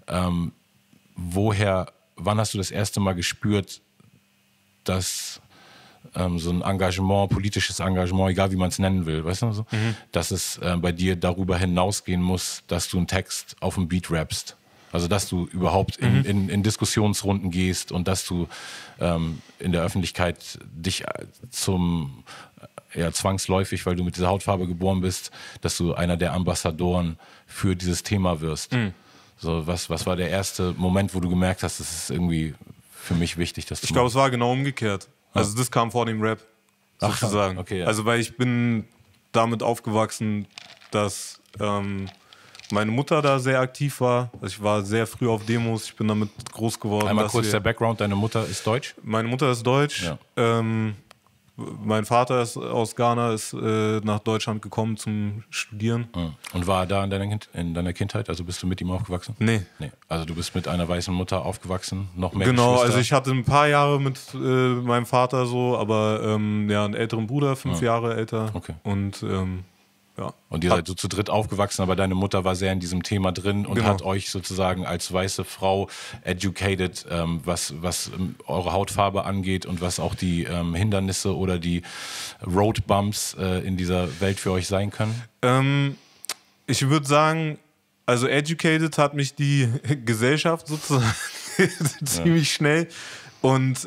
wann hast du das erste Mal gespürt, dass so ein Engagement, politisches Engagement, egal wie man es nennen will, weißt du, so, dass es bei dir darüber hinausgehen muss, dass du einen Text auf dem Beat rappst. Also dass du überhaupt in Diskussionsrunden gehst und dass du in der Öffentlichkeit dich zwangsläufig, weil du mit dieser Hautfarbe geboren bist, dass du einer der Ambassadoren für dieses Thema wirst. So, was war der erste Moment, wo du gemerkt hast, das ist irgendwie für mich wichtig, dass du... Ich glaube, es war genau umgekehrt. Also das kam vor dem Rap, sozusagen. Okay, ja. Also weil ich bin damit aufgewachsen, dass meine Mutter da sehr aktiv war. Also ich war sehr früh auf Demos, ich bin damit groß geworden. Einmal kurz der Background, deine Mutter ist deutsch? Meine Mutter ist deutsch. Ja. Mein Vater ist aus Ghana, ist nach Deutschland gekommen zum Studieren. Und war er da in deiner Kindheit? Also bist du mit ihm aufgewachsen? Nee. Also du bist mit einer weißen Mutter aufgewachsen, noch mehr Genau, Geschwister? also ich hatte ein paar Jahre mit meinem Vater so, aber einen älteren Bruder, 5 Jahre älter. Okay. Und ja. Und ihr seid so zu dritt aufgewachsen, aber deine Mutter war sehr in diesem Thema drin und hat euch sozusagen als weiße Frau educated, was eure Hautfarbe angeht und was auch die Hindernisse oder die Roadbumps in dieser Welt für euch sein können? Ich würde sagen, also educated hat mich die Gesellschaft sozusagen ziemlich schnell und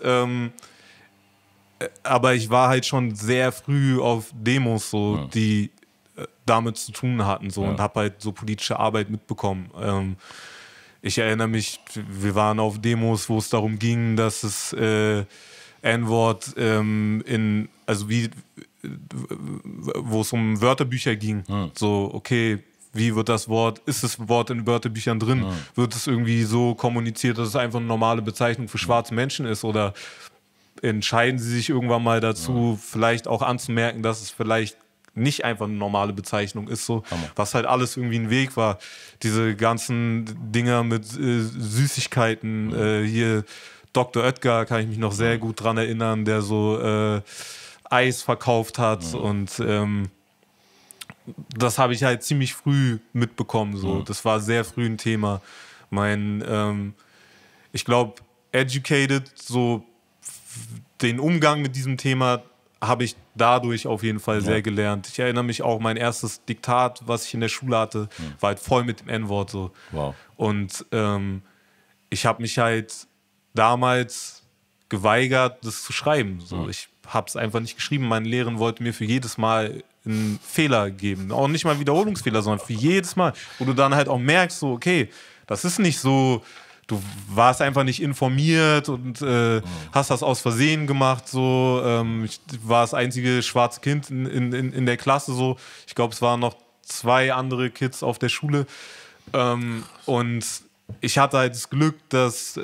aber ich war halt schon sehr früh auf Demos so, die damit zu tun hatten so und habe halt so politische Arbeit mitbekommen. Ich erinnere mich, wir waren auf Demos, wo es darum ging, dass es N-Wort wo es um Wörterbücher ging. So, okay, wie wird das Wort, ist das Wort in Wörterbüchern drin? Wird es irgendwie so kommuniziert, dass es einfach eine normale Bezeichnung für schwarze Menschen ist? Oder entscheiden sie sich irgendwann mal dazu, vielleicht auch anzumerken, dass es vielleicht nicht einfach eine normale Bezeichnung ist, so, was halt alles irgendwie ein Weg war. Diese ganzen Dinger mit Süßigkeiten, hier Dr. Oetker, kann ich mich noch sehr gut dran erinnern, der so Eis verkauft hat und das habe ich halt ziemlich früh mitbekommen, so. Das war sehr früh ein Thema. Ich glaube, educated, so den Umgang mit diesem Thema habe ich dadurch auf jeden Fall sehr gelernt. Ich erinnere mich auch, mein erstes Diktat, was ich in der Schule hatte, war halt voll mit dem N-Wort so. Wow. Und ich habe mich halt damals geweigert, das zu schreiben. So. Ich habe es einfach nicht geschrieben. Meine Lehrerin wollte mir für jedes Mal einen Fehler geben. Auch nicht mal Wiederholungsfehler, sondern für jedes Mal. Wo du dann halt auch merkst, so, okay, das ist nicht so... Du warst einfach nicht informiert und hast das aus Versehen gemacht. So. Ich war das einzige schwarze Kind in der Klasse. So. Ich glaube, es waren noch 2 andere Kids auf der Schule. Und ich hatte halt das Glück, dass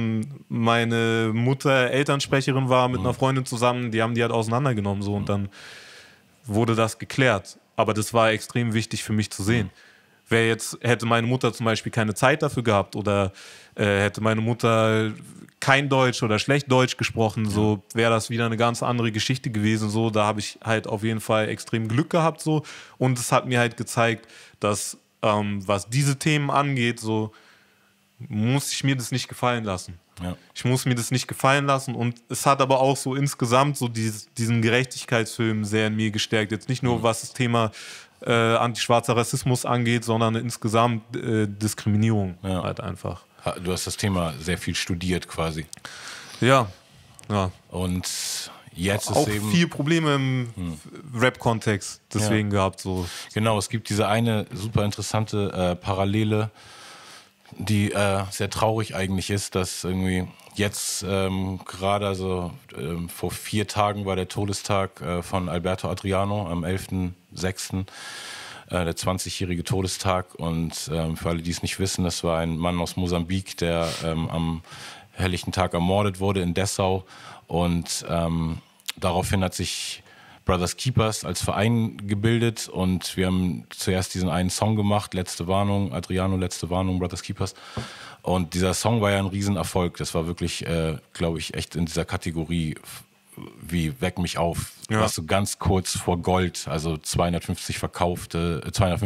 meine Mutter Elternsprecherin war mit einer Freundin zusammen. Die haben die halt auseinandergenommen. So. Und dann wurde das geklärt. Aber das war extrem wichtig für mich zu sehen. Hätte meine Mutter zum Beispiel keine Zeit dafür gehabt oder hätte meine Mutter kein Deutsch oder schlecht Deutsch gesprochen, so wäre das wieder eine ganz andere Geschichte gewesen. So, da habe ich halt auf jeden Fall extrem Glück gehabt. So. Und es hat mir halt gezeigt, dass was diese Themen angeht, so muss ich mir das nicht gefallen lassen. Ja. Ich muss mir das nicht gefallen lassen und es hat aber auch so insgesamt so diesen Gerechtigkeitsfilm sehr in mir gestärkt. Jetzt nicht nur, was das Thema antischwarzer Rassismus angeht, sondern insgesamt Diskriminierung halt einfach. Du hast das Thema sehr viel studiert quasi. Ja. Und jetzt auch ist eben... viel Probleme im Rap-Kontext deswegen gehabt. So. Genau, es gibt diese eine super interessante Parallele, die sehr traurig eigentlich ist, dass irgendwie jetzt gerade so vor 4 Tagen war der Todestag von Alberto Adriano am 11.06., der 20-jährige Todestag. Und für alle, die es nicht wissen, das war ein Mann aus Mosambik, der am helllichten Tag ermordet wurde in Dessau. Und daraufhin hat sich Brothers Keepers als Verein gebildet und wir haben zuerst diesen einen Song gemacht, Letzte Warnung, Adriano, Letzte Warnung, Brothers Keepers. Und dieser Song war ja ein Riesenerfolg. Das war wirklich, glaube ich, echt in dieser Kategorie wie Weck mich auf, warst du ganz kurz vor Gold, also 250.000 verkaufte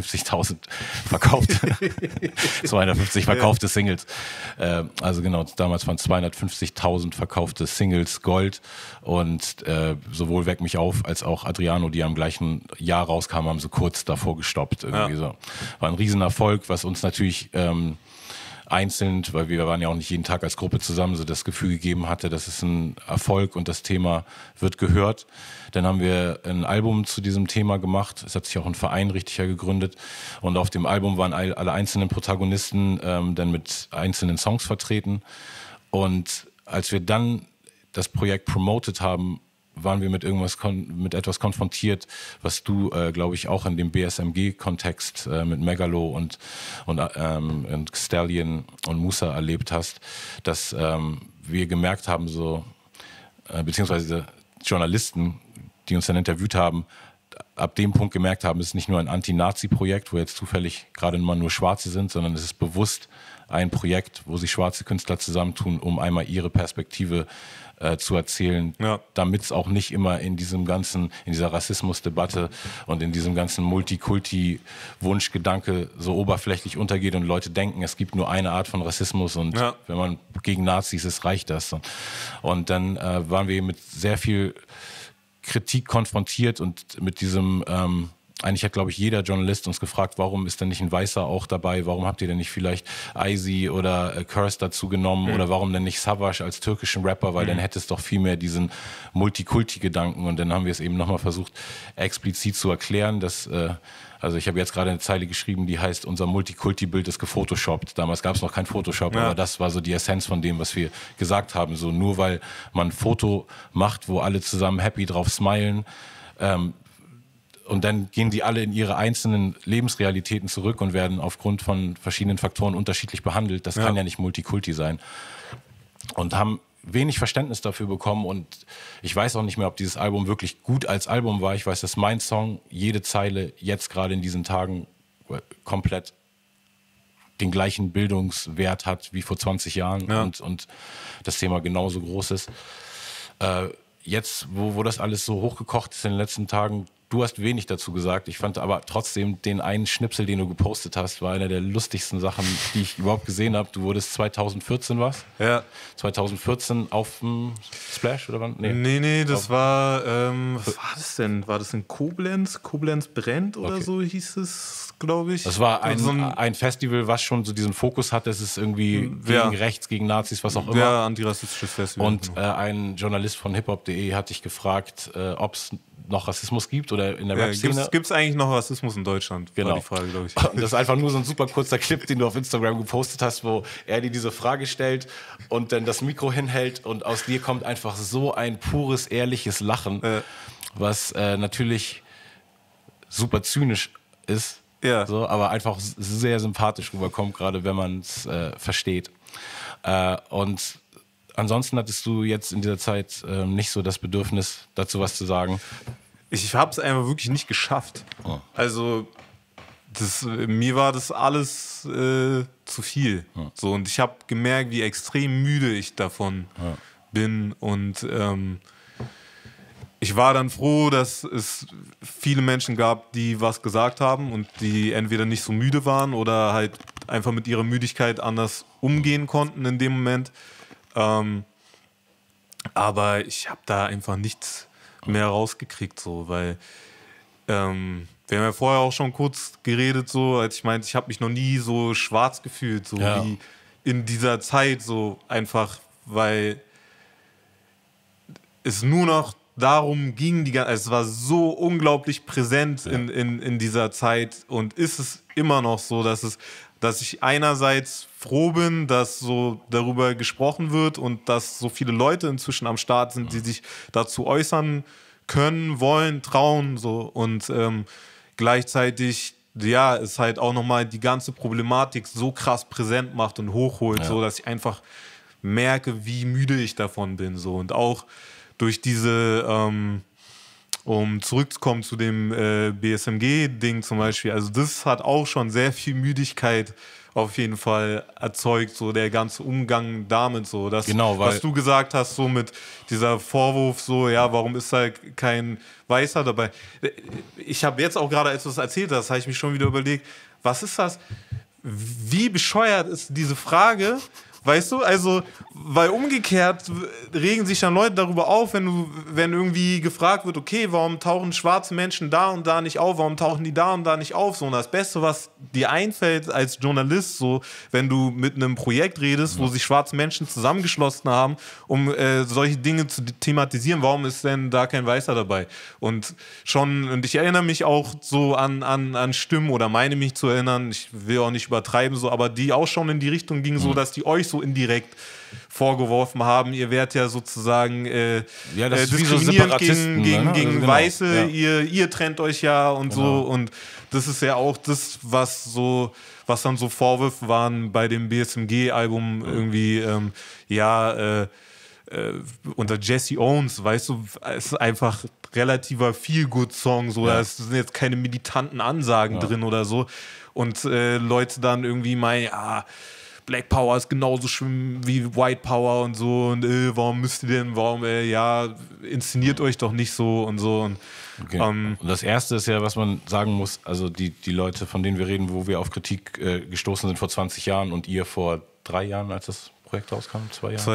250 verkaufte Singles. Also genau, damals waren 250.000 verkaufte Singles Gold und sowohl Weck mich auf als auch Adriano, die am gleichen Jahr rauskamen, haben so kurz davor gestoppt. Irgendwie so. War ein Riesenerfolg, was uns natürlich einzeln, weil wir waren ja auch nicht jeden Tag als Gruppe zusammen, so das Gefühl gegeben hatte, das ist ein Erfolg und das Thema wird gehört. Dann haben wir ein Album zu diesem Thema gemacht. Es hat sich auch ein Verein richtig gegründet und auf dem Album waren alle einzelnen Protagonisten dann mit einzelnen Songs vertreten. Und als wir dann das Projekt promoted haben, waren wir mit etwas konfrontiert, was du, glaube ich, auch in dem BSMG-Kontext mit Megalo und Stallion und Musa erlebt hast, dass wir gemerkt haben, beziehungsweise Journalisten, die uns dann interviewt haben, ab dem Punkt gemerkt haben, es ist nicht nur ein Anti-Nazi-Projekt, wo jetzt zufällig gerade mal nur Schwarze sind, sondern es ist bewusst ein Projekt, wo sich schwarze Künstler zusammentun, um einmal ihre Perspektive zu erzählen, damit es auch nicht immer in dieser Rassismusdebatte und in diesem ganzen Multikulti-Wunschgedanke so oberflächlich untergeht und Leute denken, es gibt nur eine Art von Rassismus und wenn man gegen Nazis ist, reicht das. Und dann waren wir mit sehr viel Kritik konfrontiert und mit diesem eigentlich hat, glaube ich, jeder Journalist uns gefragt, warum ist denn nicht ein Weißer auch dabei? Warum habt ihr denn nicht vielleicht Icy oder Curse dazu genommen? Oder warum denn nicht Savage als türkischen Rapper? Weil dann hätte es doch viel mehr diesen Multikulti-Gedanken. Und dann haben wir es eben nochmal versucht, explizit zu erklären, dass, also ich habe jetzt gerade eine Zeile geschrieben, die heißt, unser Multikulti-Bild ist gefotoshoppt. Damals gab es noch kein Photoshop, aber das war so die Essenz von dem, was wir gesagt haben. So nur weil man ein Foto macht, wo alle zusammen happy drauf smilen, und dann gehen die alle in ihre einzelnen Lebensrealitäten zurück und werden aufgrund von verschiedenen Faktoren unterschiedlich behandelt. Das kann ja nicht Multikulti sein. Und haben wenig Verständnis dafür bekommen. Und ich weiß auch nicht mehr, ob dieses Album wirklich gut als Album war. Ich weiß, dass mein Song, jede Zeile jetzt gerade in diesen Tagen komplett den gleichen Bildungswert hat wie vor 20 Jahren und das Thema genauso groß ist. Jetzt, wo das alles so hochgekocht ist in den letzten Tagen, du hast wenig dazu gesagt. Ich fand aber trotzdem den einen Schnipsel, den du gepostet hast, war einer der lustigsten Sachen, die ich überhaupt gesehen habe. Du wurdest 2014 was? Ja. 2014 auf dem Splash oder wann? Nee, das war, was war das denn? War das in Koblenz? Koblenz brennt oder so hieß es, glaube ich. Das war ein Festival, was schon so diesen Fokus hat, dass es irgendwie gegen rechts, gegen Nazis, was auch immer. Ja, antirassistisches Festival. Und ein Journalist von hiphop.de hat dich gefragt, ob es noch Rassismus gibt oder in der Rap-Szene. Gibt es eigentlich noch Rassismus in Deutschland? Genau. War die Frage, glaube ich. Und das ist einfach nur so ein super kurzer Clip, den du auf Instagram gepostet hast, wo er dir diese Frage stellt und dann das Mikro hinhält und aus dir kommt einfach so ein pures, ehrliches Lachen, was natürlich super zynisch ist, so, aber einfach sehr sympathisch rüberkommt, gerade wenn man es versteht. Und ansonsten hattest du jetzt in dieser Zeit nicht so das Bedürfnis, dazu was zu sagen? Ich habe es einfach wirklich nicht geschafft. Oh. Also mir war das alles zu viel. So, und ich habe gemerkt, wie extrem müde ich davon bin. Und ich war dann froh, dass es viele Menschen gab, die was gesagt haben und die entweder nicht so müde waren oder halt einfach mit ihrer Müdigkeit anders umgehen konnten in dem Moment. Aber ich habe da einfach nichts mehr rausgekriegt, so, weil wir haben ja vorher auch schon kurz geredet, so, als ich meinte, ich habe mich noch nie so schwarz gefühlt, so wie in dieser Zeit, so einfach, weil es nur noch darum ging, es war so unglaublich präsent in dieser Zeit und ist es immer noch so, dass ich einerseits froh bin, dass so darüber gesprochen wird und dass so viele Leute inzwischen am Start sind, die sich dazu äußern können, wollen, trauen, so, und gleichzeitig es halt auch nochmal die ganze Problematik so krass präsent macht und hochholt, so dass ich einfach merke, wie müde ich davon bin, so, und auch durch diese um zurückzukommen zu dem BSMG-Ding zum Beispiel, also das hat auch schon sehr viel Müdigkeit auf jeden Fall erzeugt, so der ganze Umgang damit, so das, genau, was du gesagt hast, so mit dieser Vorwurf, so, ja, warum ist da kein Weißer dabei? Ich habe jetzt auch gerade, als du das erzählt hast, habe ich mich schon wieder überlegt, was ist das? Wie bescheuert ist diese Frage? Weißt du, also, weil umgekehrt regen sich dann Leute darüber auf, wenn irgendwie gefragt wird, okay, warum tauchen schwarze Menschen da und da nicht auf, warum tauchen die da und da nicht auf, so, und das Beste, was dir einfällt als Journalist, so, wenn du mit einem Projekt redest, wo sich schwarze Menschen zusammengeschlossen haben, um solche Dinge zu thematisieren, warum ist denn da kein Weißer dabei? Und ich erinnere mich auch so an Stimmen oder meine mich zu erinnern, ich will auch nicht übertreiben, so, aber die auch schon in die Richtung gingen, so, dass die euch so indirekt vorgeworfen haben, ihr wärt ja sozusagen diskriminierend gegen Weiße, ihr trennt euch ja und so, und das ist ja auch das, was dann so Vorwürfe waren bei dem BSMG-Album irgendwie, unter Jesse Owens, weißt du, es ist einfach relativer Feel-Good-Song, so, da sind jetzt keine militanten Ansagen drin oder so, und Leute dann irgendwie meinen, ja, Black Power ist genauso schlimm wie White Power und so, und warum inszeniert euch doch nicht so und so. Und, okay. Und das Erste ist ja, was man sagen muss, also die Leute, von denen wir reden, wo wir auf Kritik gestoßen sind vor 20 Jahren und ihr vor 3 Jahren, als das Projekt rauskam, 2 Jahre?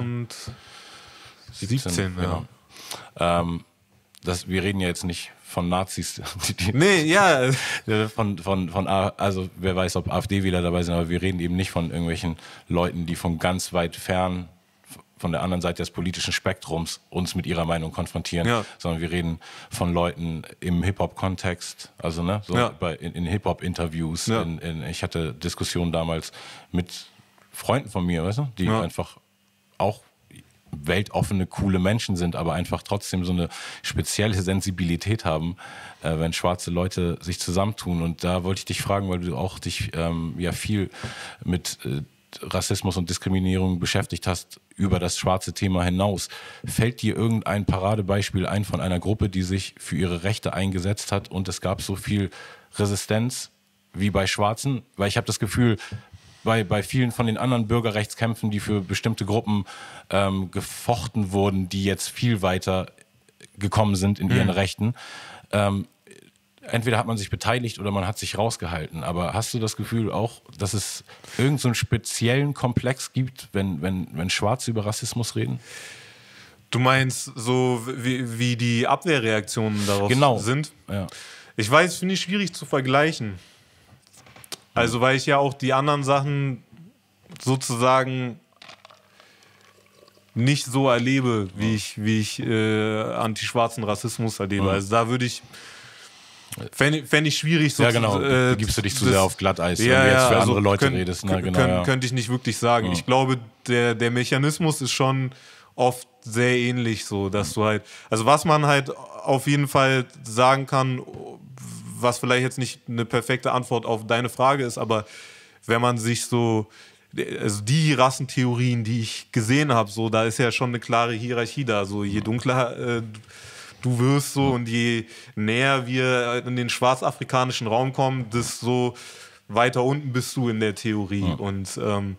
2017, genau. Wir reden ja jetzt nicht von Nazis. Also wer weiß, ob AfD-Wähler dabei sind, aber wir reden eben nicht von irgendwelchen Leuten, die von ganz weit fern, von der anderen Seite des politischen Spektrums uns mit ihrer Meinung konfrontieren, sondern wir reden von Leuten im Hip-Hop-Kontext, also in Hip-Hop-Interviews. Ich hatte Diskussionen damals mit Freunden von mir, weißt du, die einfach auch weltoffene, coole Menschen sind, aber einfach trotzdem so eine spezielle Sensibilität haben, wenn schwarze Leute sich zusammentun. Und da wollte ich dich fragen, weil du auch dich viel mit Rassismus und Diskriminierung beschäftigt hast, über das schwarze Thema hinaus. Fällt dir irgendein Paradebeispiel ein von einer Gruppe, die sich für ihre Rechte eingesetzt hat und es gab so viel Resistenz wie bei Schwarzen? Weil ich habe das Gefühl, bei vielen von den anderen Bürgerrechtskämpfen, die für bestimmte Gruppen gefochten wurden, die jetzt viel weiter gekommen sind in ihren Rechten, entweder hat man sich beteiligt oder man hat sich rausgehalten. Aber hast du das Gefühl auch, dass es irgendeinen so einen speziellen Komplex gibt, wenn Schwarze über Rassismus reden? Du meinst so, wie die Abwehrreaktionen darauf sind? Ja. Ich weiß, finde ich schwierig zu vergleichen. Also, weil ich ja auch die anderen Sachen sozusagen nicht so erlebe, wie ich antischwarzen Rassismus erlebe. Also da fände ich schwierig. So da gibst du dich zu sehr auf Glatteis, wenn du jetzt für andere Leute redest. Könnte ich nicht wirklich sagen. Ja. Ich glaube, der Mechanismus ist schon oft sehr ähnlich, so, dass du halt, also was man halt auf jeden Fall sagen kann, was vielleicht jetzt nicht eine perfekte Antwort auf deine Frage ist, aber wenn man sich so, also die Rassentheorien, die ich gesehen habe, so, da ist ja schon eine klare Hierarchie da, so je dunkler du wirst so und je näher wir in den schwarzafrikanischen Raum kommen, desto weiter unten bist du in der Theorie. Ja. Und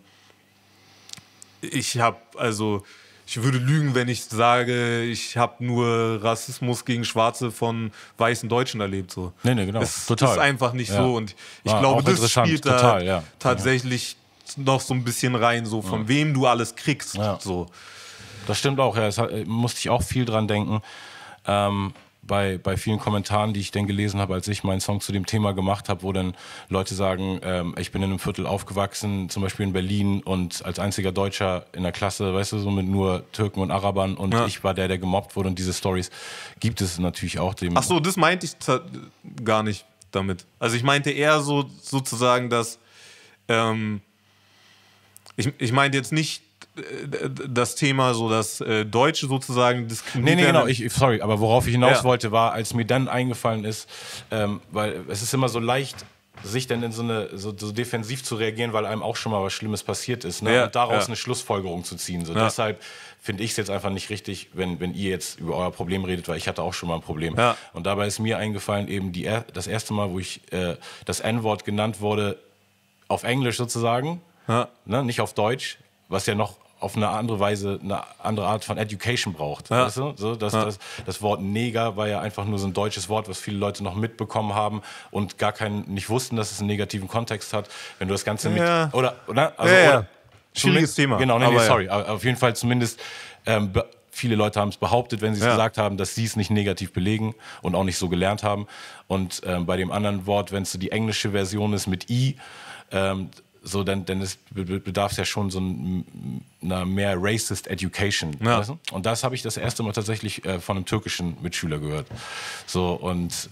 ich würde lügen, wenn ich sage, ich habe nur Rassismus gegen Schwarze von weißen Deutschen erlebt. So. Nee, genau. Das ist einfach nicht so. Und ich glaube, das spielt da tatsächlich noch so ein bisschen rein, so von wem du alles kriegst. Ja. So. Das stimmt auch, musste ich auch viel dran denken. Bei vielen Kommentaren, die ich dann gelesen habe, als ich meinen Song zu dem Thema gemacht habe, wo dann Leute sagen, ich bin in einem Viertel aufgewachsen, zum Beispiel in Berlin und als einziger Deutscher in der Klasse, weißt du, so mit nur Türken und Arabern und ich war der gemobbt wurde und diese Stories gibt es natürlich auch. Ach so, das meinte ich gar nicht damit. Also ich meinte eher so sozusagen, dass ich meinte jetzt nicht das Thema, so dass Deutsche sozusagen diskriminiert werden. Nee, sorry, aber worauf ich hinaus wollte, war, als mir dann eingefallen ist, weil es ist immer so leicht, sich denn in so defensiv zu reagieren, weil einem auch schon mal was Schlimmes passiert ist, ne? Und daraus eine Schlussfolgerung zu ziehen. So. Deshalb finde ich es jetzt einfach nicht richtig, wenn ihr jetzt über euer Problem redet, weil ich hatte auch schon mal ein Problem. Ja. Und dabei ist mir eingefallen, eben das erste Mal, wo ich das N-Wort genannt wurde, auf Englisch sozusagen, ne? Nicht auf Deutsch, was ja noch auf eine andere Weise, eine andere Art von Education braucht. Weißt du? So, das Wort Neger war ja einfach nur so ein deutsches Wort, was viele Leute noch mitbekommen haben und nicht wussten, dass es einen negativen Kontext hat. Wenn du das Ganze mit... Oder? Also, schwieriges Thema. Genau, sorry. Auf jeden Fall zumindest... viele Leute haben es behauptet, wenn sie es gesagt haben, dass sie es nicht negativ belegen und auch nicht so gelernt haben. Und bei dem anderen Wort, wenn es so die englische Version ist mit I, so, dann bedarf es ja schon so einer mehr racist Education. Weißt du? Und das habe ich das erste Mal tatsächlich von einem türkischen Mitschüler gehört. So, und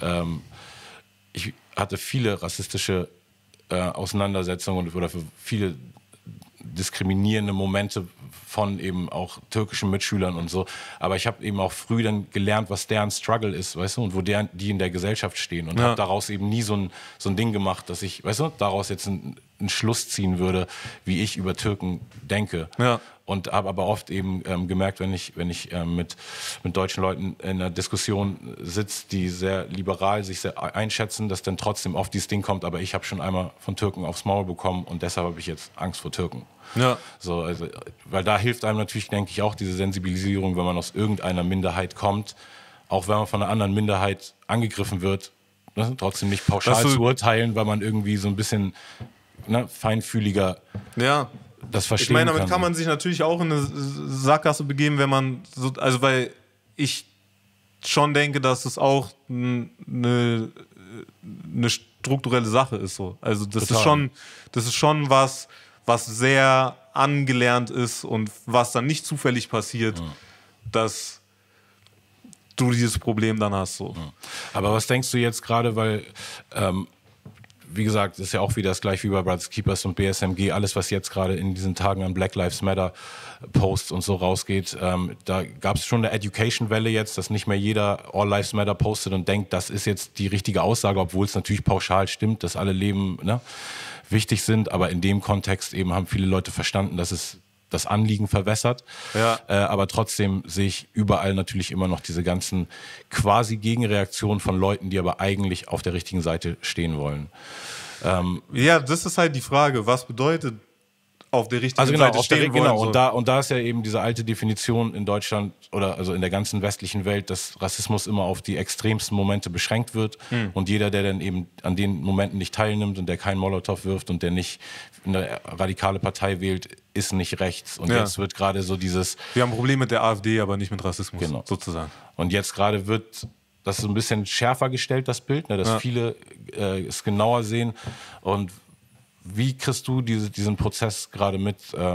ich hatte viele rassistische Auseinandersetzungen oder für viele diskriminierende Momente von eben auch türkischen Mitschülern und so. Aber ich habe eben auch früh dann gelernt, was deren Struggle ist, weißt du, und wo die in der Gesellschaft stehen. Und habe daraus eben nie so ein Ding gemacht, dass ich, weißt du, daraus jetzt einen Schluss ziehen würde, wie ich über Türken denke. Ja. Und habe aber oft eben gemerkt, wenn ich mit deutschen Leuten in einer Diskussion sitze, die sehr liberal sich sehr einschätzen, dass dann trotzdem oft dieses Ding kommt, aber ich habe schon einmal von Türken aufs Maul bekommen und deshalb habe ich jetzt Angst vor Türken. Ja. So, also, weil da hilft einem natürlich, denke ich, auch diese Sensibilisierung, wenn man aus irgendeiner Minderheit kommt, auch wenn man von einer anderen Minderheit angegriffen wird, ne, trotzdem nicht pauschal zu urteilen, weil man irgendwie so ein bisschen feinfühliger das verstehen kann. Ich meine, damit kann man sich natürlich auch in eine Sackgasse begeben, wenn man so, also weil ich schon denke, dass es auch eine strukturelle Sache ist so. Also das ist schon was sehr angelernt ist und was dann nicht zufällig passiert, dass du dieses Problem dann hast. So. Aber was denkst du jetzt gerade, weil wie gesagt, ist ja auch wieder das gleiche wie bei Brothers Keepers und BSMG, alles was jetzt gerade in diesen Tagen an Black Lives Matter Posts und so rausgeht, da gab es schon eine Education-Welle jetzt, dass nicht mehr jeder All Lives Matter postet und denkt, das ist jetzt die richtige Aussage, obwohl es natürlich pauschal stimmt, dass alle Leben wichtig sind, aber in dem Kontext eben haben viele Leute verstanden, dass es das Anliegen verwässert. Ja. Aber trotzdem sehe ich überall natürlich immer noch diese ganzen quasi Gegenreaktionen von Leuten, die aber eigentlich auf der richtigen Seite stehen wollen. Ja, das ist halt die Frage, was bedeutet auf der richtigen Seite stehen wollen. Genau, und da ist ja eben diese alte Definition in Deutschland oder also in der ganzen westlichen Welt, dass Rassismus immer auf die extremsten Momente beschränkt wird und jeder, der dann eben an den Momenten nicht teilnimmt und der keinen Molotow wirft und der nicht eine radikale Partei wählt, ist nicht rechts. Und jetzt wird gerade so dieses... Wir haben ein Problem mit der AfD, aber nicht mit Rassismus, sozusagen. Und jetzt gerade wird das so ein bisschen schärfer gestellt, das Bild, ne, dass viele es genauer sehen. Und wie kriegst du diesen Prozess gerade mit?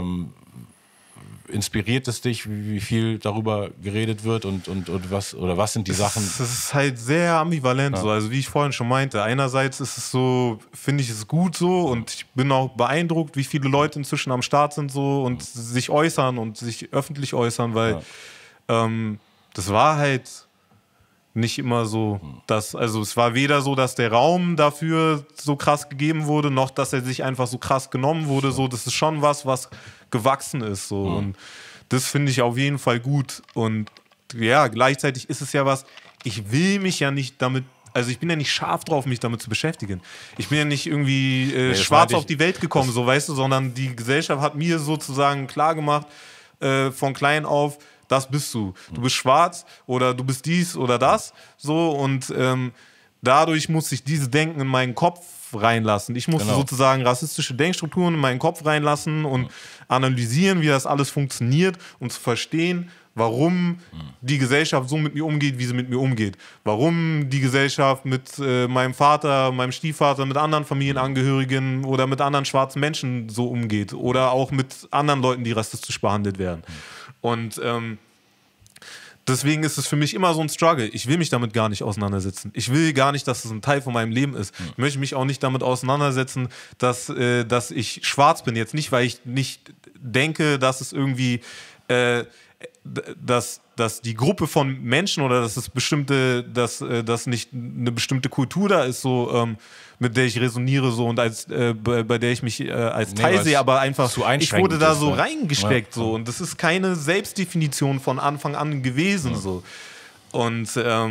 Inspiriert es dich, wie viel darüber geredet wird und was sind die Sachen? Das ist halt sehr ambivalent so, also wie ich vorhin schon meinte. Einerseits ist es so, finde ich es gut so und ich bin auch beeindruckt, wie viele Leute inzwischen am Start sind so und sich äußern und sich öffentlich äußern, weil das war halt nicht immer so, also es war weder so, dass der Raum dafür so krass gegeben wurde, noch dass er sich einfach so krass genommen wurde. So, das ist schon was gewachsen ist. So. Und das finde ich auf jeden Fall gut. Und ja, gleichzeitig ist es ja was, ich will mich ja nicht damit, also ich bin ja nicht scharf drauf, mich damit zu beschäftigen. Ich bin ja nicht irgendwie schwarz auf die Welt gekommen, so weißt du, sondern die Gesellschaft hat mir sozusagen klargemacht, von klein auf, das bist du. Du bist schwarz oder du bist dies oder das. So, und dadurch muss ich diese Denken in meinen Kopf reinlassen. Ich musste sozusagen rassistische Denkstrukturen in meinen Kopf reinlassen und analysieren, wie das alles funktioniert, um zu verstehen, warum die Gesellschaft so mit mir umgeht, wie sie mit mir umgeht. Warum die Gesellschaft mit meinem Vater, meinem Stiefvater, mit anderen Familienangehörigen oder mit anderen schwarzen Menschen so umgeht. Oder auch mit anderen Leuten, die rassistisch behandelt werden. Und deswegen ist es für mich immer so ein Struggle. Ich will mich damit gar nicht auseinandersetzen. Ich will gar nicht, dass es ein Teil von meinem Leben ist. Ich möchte mich auch nicht damit auseinandersetzen, dass ich schwarz bin. Jetzt nicht, weil ich nicht denke, dass es irgendwie dass die Gruppe von Menschen oder dass dass nicht eine bestimmte Kultur da ist, so mit der ich resoniere so und bei der ich mich als Teil sehe, aber einfach ich wurde da so reingesteckt so und das ist keine Selbstdefinition von Anfang an gewesen so und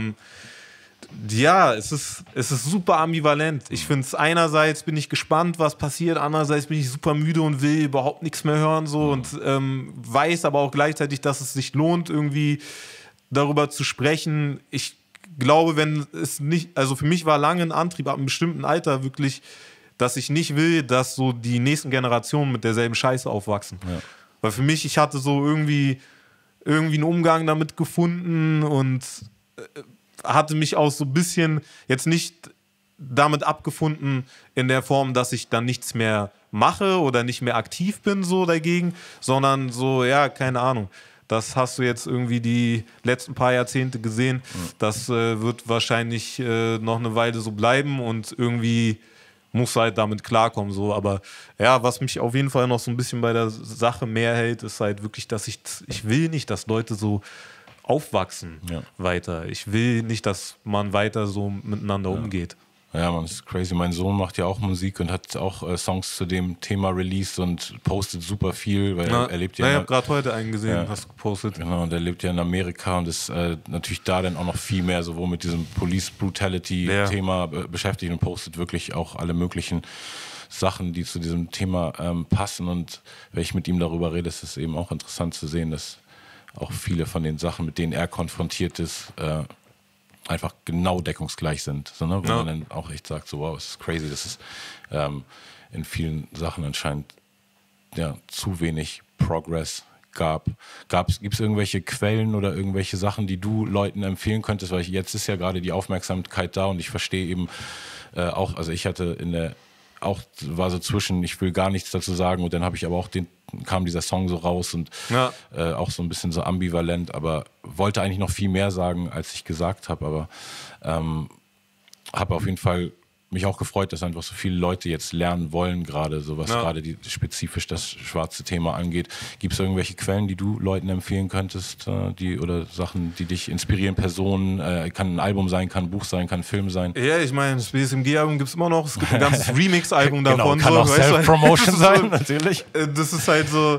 ja, es ist super ambivalent. Ich finde es einerseits bin ich gespannt, was passiert, andererseits bin ich super müde und will überhaupt nichts mehr hören so und weiß aber auch gleichzeitig, dass es sich lohnt, irgendwie darüber zu sprechen. Ich glaube, wenn es nicht, also für mich war lange ein Antrieb ab einem bestimmten Alter wirklich, dass ich nicht will, dass so die nächsten Generationen mit derselben Scheiße aufwachsen. Ja. Weil für mich, ich hatte so irgendwie einen Umgang damit gefunden und hatte mich auch so ein bisschen jetzt nicht damit abgefunden in der Form, dass ich dann nichts mehr mache oder nicht mehr aktiv bin so dagegen, sondern so, ja, keine Ahnung. Das hast du jetzt irgendwie die letzten paar Jahrzehnte gesehen. Das wird wahrscheinlich noch eine Weile so bleiben und irgendwie muss halt damit klarkommen. So. Aber ja, was mich auf jeden Fall noch so ein bisschen bei der Sache mehr hält, ist halt wirklich, dass ich will nicht, dass Leute so aufwachsen weiter. Ich will nicht, dass man weiter so miteinander umgeht. Ja, man, ist crazy. Mein Sohn macht ja auch Musik und hat auch Songs zu dem Thema released und postet super viel, weil er lebt ja. Ich habe gerade heute einen gesehen, hast gepostet. Genau, und er lebt ja in Amerika und ist natürlich da dann auch noch viel mehr so mit diesem Police Brutality Thema beschäftigt und postet wirklich auch alle möglichen Sachen, die zu diesem Thema passen. Und wenn ich mit ihm darüber rede, ist es eben auch interessant zu sehen, dass auch viele von den Sachen, mit denen er konfrontiert ist, einfach genau deckungsgleich sind. So, ne? Wo man dann auch echt sagt, so wow, es ist crazy, dass es in vielen Sachen anscheinend zu wenig Progress gab. Gibt es irgendwelche Quellen oder irgendwelche Sachen, die du Leuten empfehlen könntest? Weil jetzt ist ja gerade die Aufmerksamkeit da und ich verstehe eben auch, also ich hatte war so zwischen, ich will gar nichts dazu sagen und dann habe ich aber auch kam dieser Song so raus und auch so ein bisschen so ambivalent, aber wollte eigentlich noch viel mehr sagen, als ich gesagt habe, aber habe auf jeden Fall mich auch gefreut, dass einfach so viele Leute jetzt lernen wollen, gerade so was gerade spezifisch das schwarze Thema angeht. Gibt es irgendwelche Quellen, die du Leuten empfehlen könntest, oder Sachen, die dich inspirieren, Personen, kann ein Album sein, kann ein Buch sein, kann ein Film sein? Ja, ich meine, das BSMG-Album gibt es immer noch, es gibt ein ganzes Remix-Album davon. Kann auch Self-Promotion sein, natürlich. Das ist halt so.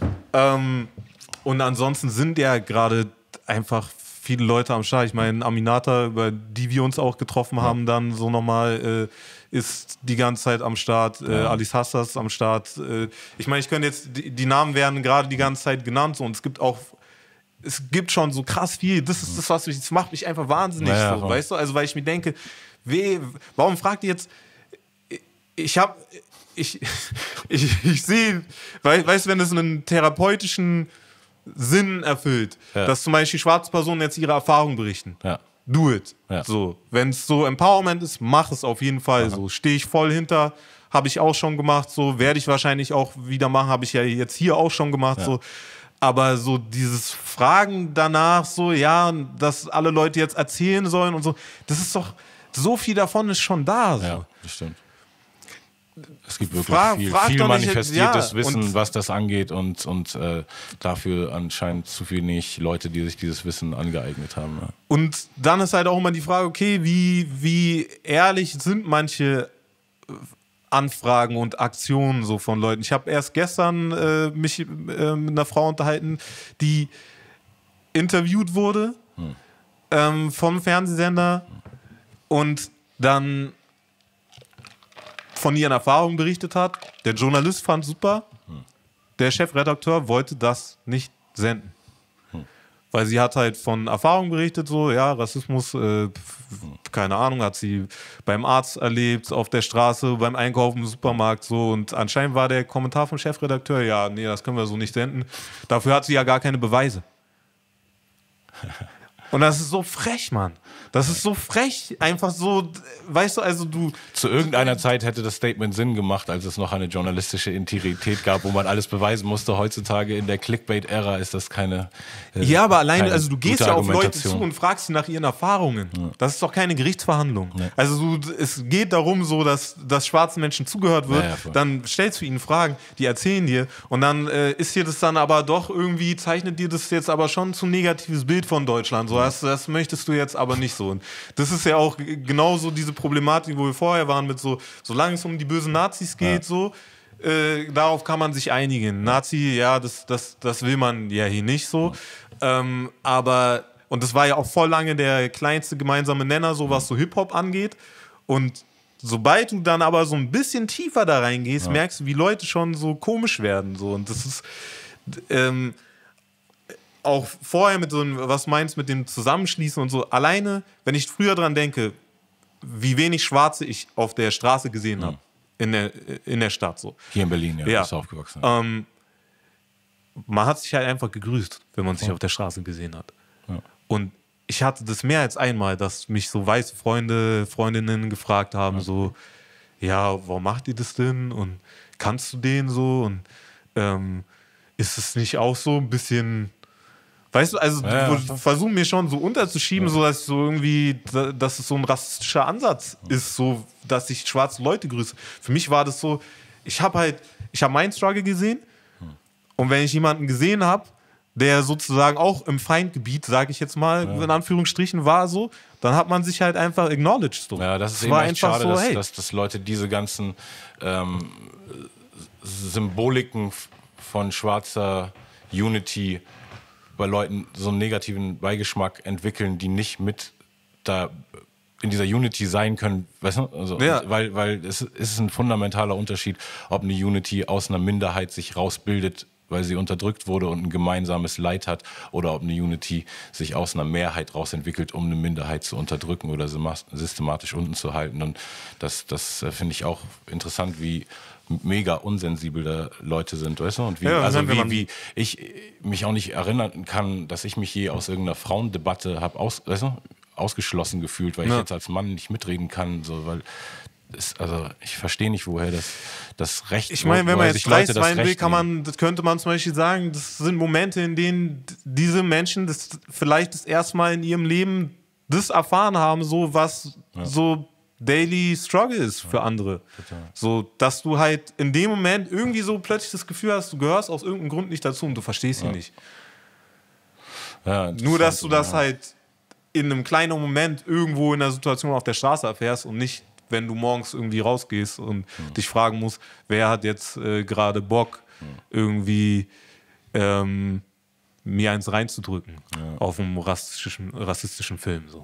Und ansonsten sind ja gerade einfach viele Leute am Start. Ich meine, Aminata, über die wir uns auch getroffen haben, dann so nochmal, ist die ganze Zeit am Start. Alice Hassas am Start. Ich meine, ich könnte jetzt, die Namen werden gerade die ganze Zeit genannt so, und es gibt schon so krass viel. Das ist das macht mich einfach wahnsinnig so, weißt du? Also, weil ich mir denke, warum fragt ihr jetzt, ich sehe, weißt du, wenn es einen therapeutischen Sinn erfüllt, dass zum Beispiel schwarze Personen jetzt ihre Erfahrungen berichten. Do it. So, wenn es so Empowerment ist, mach es auf jeden Fall. So, stehe ich voll hinter, habe ich auch schon gemacht, so werde ich wahrscheinlich auch wieder machen, habe ich ja jetzt hier auch schon gemacht. So. Aber so dieses Fragen danach, so, dass alle Leute jetzt erzählen sollen und so, das ist doch, so viel davon ist schon da. So. Ja, das stimmt. Es gibt wirklich viel manifestiertes Wissen, was das angeht und dafür anscheinend zu wenig Leute, die sich dieses Wissen angeeignet haben. Ja. Und dann ist halt auch immer die Frage, okay, wie ehrlich sind manche Anfragen und Aktionen so von Leuten? Ich habe erst gestern mich mit einer Frau unterhalten, die interviewt wurde vom Fernsehsender und dann von ihren Erfahrungen berichtet hat. Der Journalist fand super. Der Chefredakteur wollte das nicht senden. Weil sie hat halt von Erfahrungen berichtet, so, Rassismus, keine Ahnung, hat sie beim Arzt erlebt, auf der Straße, beim Einkaufen im Supermarkt, so. Und anscheinend war der Kommentar vom Chefredakteur, nee, das können wir so nicht senden. Dafür hat sie ja gar keine Beweise. Und das ist so frech, Mann. Das ist so frech, einfach so, weißt du, also du... Zu irgendeiner Zeit hätte das Statement Sinn gemacht, als es noch eine journalistische Integrität gab, wo man alles beweisen musste. Heutzutage in der Clickbait-Ära ist das keine Ja, aber allein, also du gehst ja auf Leute Argumentation. zu und fragst sie nach ihren Erfahrungen. Ja. Das ist doch keine Gerichtsverhandlung. Nee. Also es geht darum, so, dass schwarzen Menschen zugehört wird, Ja, voll. dann stellst du ihnen Fragen, die erzählen dir und dann ist dir das dann aber doch irgendwie, zeichnet dir das jetzt aber schon zu ein negatives Bild von Deutschland. So, das möchtest du jetzt aber nicht so. Und das ist ja auch genauso diese Problematik, wo wir vorher waren mit so, solange es um die bösen Nazis geht, so, darauf kann man sich einigen. Nazi, ja, das will man ja hier nicht so. Aber, und das war ja auch voll lange der kleinste gemeinsame Nenner, so was so Hip-Hop angeht. Und sobald du dann aber so ein bisschen tiefer da reingehst, merkst du, wie Leute schon so komisch werden. So. Und das ist auch vorher mit so einem, was meinst mit dem Zusammenschließen und so. Alleine, wenn ich früher dran denke, wie wenig Schwarze ich auf der Straße gesehen habe, in der Stadt so. Hier in Berlin, ja. Bist du aufgewachsen. Man hat sich halt einfach gegrüßt, wenn man sich auf der Straße gesehen hat. Ja. Und ich hatte das mehr als einmal, dass mich so weiße Freundinnen gefragt haben, so, ja, warum macht ihr das denn? Und kannst du den so? Und ist es nicht auch so ein bisschen, weißt du, also versuchen mir schon so unterzuschieben, so dass ich so irgendwie, dass es so ein rassistischer Ansatz ist, so, dass ich schwarze Leute grüße. Für mich war das so, ich habe meinen Struggle gesehen und wenn ich jemanden gesehen habe, der sozusagen auch im Feindgebiet, sage ich jetzt mal, in Anführungsstrichen war so, dann hat man sich halt einfach acknowledged. So. Ja, das ist eben echt schade, dass Leute diese ganzen Symboliken von schwarzer Unity bei Leuten so einen negativen Beigeschmack entwickeln, die nicht mit da in dieser Unity sein können, weißt du? Also, weil es ist ein fundamentaler Unterschied, ob eine Unity aus einer Minderheit sich rausbildet, weil sie unterdrückt wurde und ein gemeinsames Leid hat, oder ob eine Unity sich aus einer Mehrheit rausentwickelt, um eine Minderheit zu unterdrücken oder systematisch unten zu halten. Und das finde ich auch interessant, wie mega unsensibel da Leute sind, weißt du? Und wie ich mich auch nicht erinnern kann, dass ich mich je aus irgendeiner Frauendebatte habe ausgeschlossen gefühlt, weil ich jetzt als Mann nicht mitreden kann, so, weil also ich verstehe nicht, woher das Recht. Ich meine, wenn man jetzt Preis rein will, könnte man zum Beispiel sagen, das sind Momente, in denen diese Menschen das vielleicht das erste Mal in ihrem Leben das erfahren haben, so was so Daily Struggle ist für andere. Total. So, dass du halt in dem Moment irgendwie so plötzlich das Gefühl hast, du gehörst aus irgendeinem Grund nicht dazu und du verstehst ihn nicht. Ja, nur, dass du das halt in einem kleinen Moment irgendwo in einer Situation auf der Straße erfährst und nicht, wenn du morgens irgendwie rausgehst und dich fragen musst, wer hat jetzt gerade Bock, irgendwie mir eins reinzudrücken auf einem rassistischen Film. So.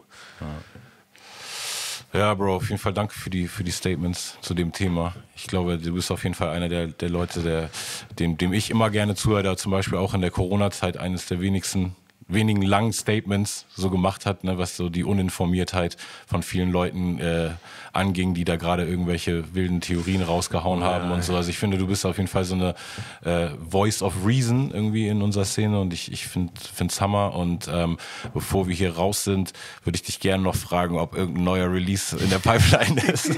Ja, Bro, auf jeden Fall danke für die Statements zu dem Thema. Ich glaube, du bist auf jeden Fall einer der Leute, dem ich immer gerne zuhöre, der zum Beispiel auch in der Corona-Zeit eines der wenigen langen Statements so gemacht hat, ne, was so die Uninformiertheit von vielen Leuten anging, die da gerade irgendwelche wilden Theorien rausgehauen haben und so. Also ich finde, du bist auf jeden Fall so eine Voice of Reason irgendwie in unserer Szene und ich finde es Hammer. Und bevor wir hier raus sind, würde ich dich gerne noch fragen, ob irgendein neuer Release in der Pipeline ist.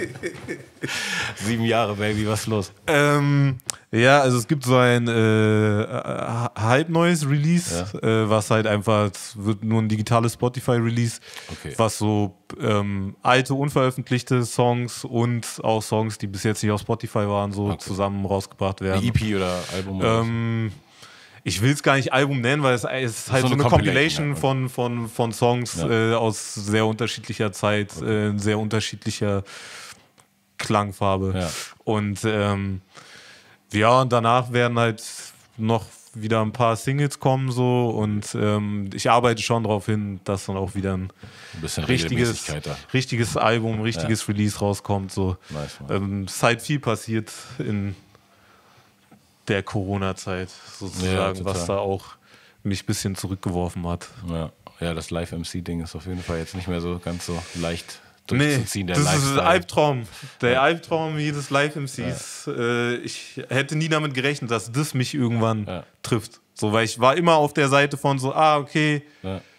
7 Jahre, Baby, was ist los? Ja, also es gibt so ein halbneues Release, was halt einfach, es wird nur ein digitales Spotify-Release, was so alte, unveröffentlichte Songs und auch Songs, die bis jetzt nicht auf Spotify waren, so zusammen rausgebracht werden. Eine EP oder Album? Ich will es gar nicht Album nennen, weil es ist halt so eine Compilation von Songs aus sehr unterschiedlicher Zeit, sehr unterschiedlicher Klangfarbe. Ja. Und und danach werden halt noch wieder ein paar Singles kommen so und ich arbeite schon darauf hin, dass dann auch wieder ein richtiges Album, richtiges Release rauskommt. So. Nice, es ist halt viel passiert in der Corona-Zeit sozusagen, was da auch mich ein bisschen zurückgeworfen hat. Ja, das Live-MC-Ding ist auf jeden Fall jetzt nicht mehr so ganz so leicht durchzuziehen. Das ist ein Albtraum. Der Albtraum jedes Live-MCs. Ich hätte nie damit gerechnet, dass das mich irgendwann trifft. So, weil ich war immer auf der Seite von so, okay,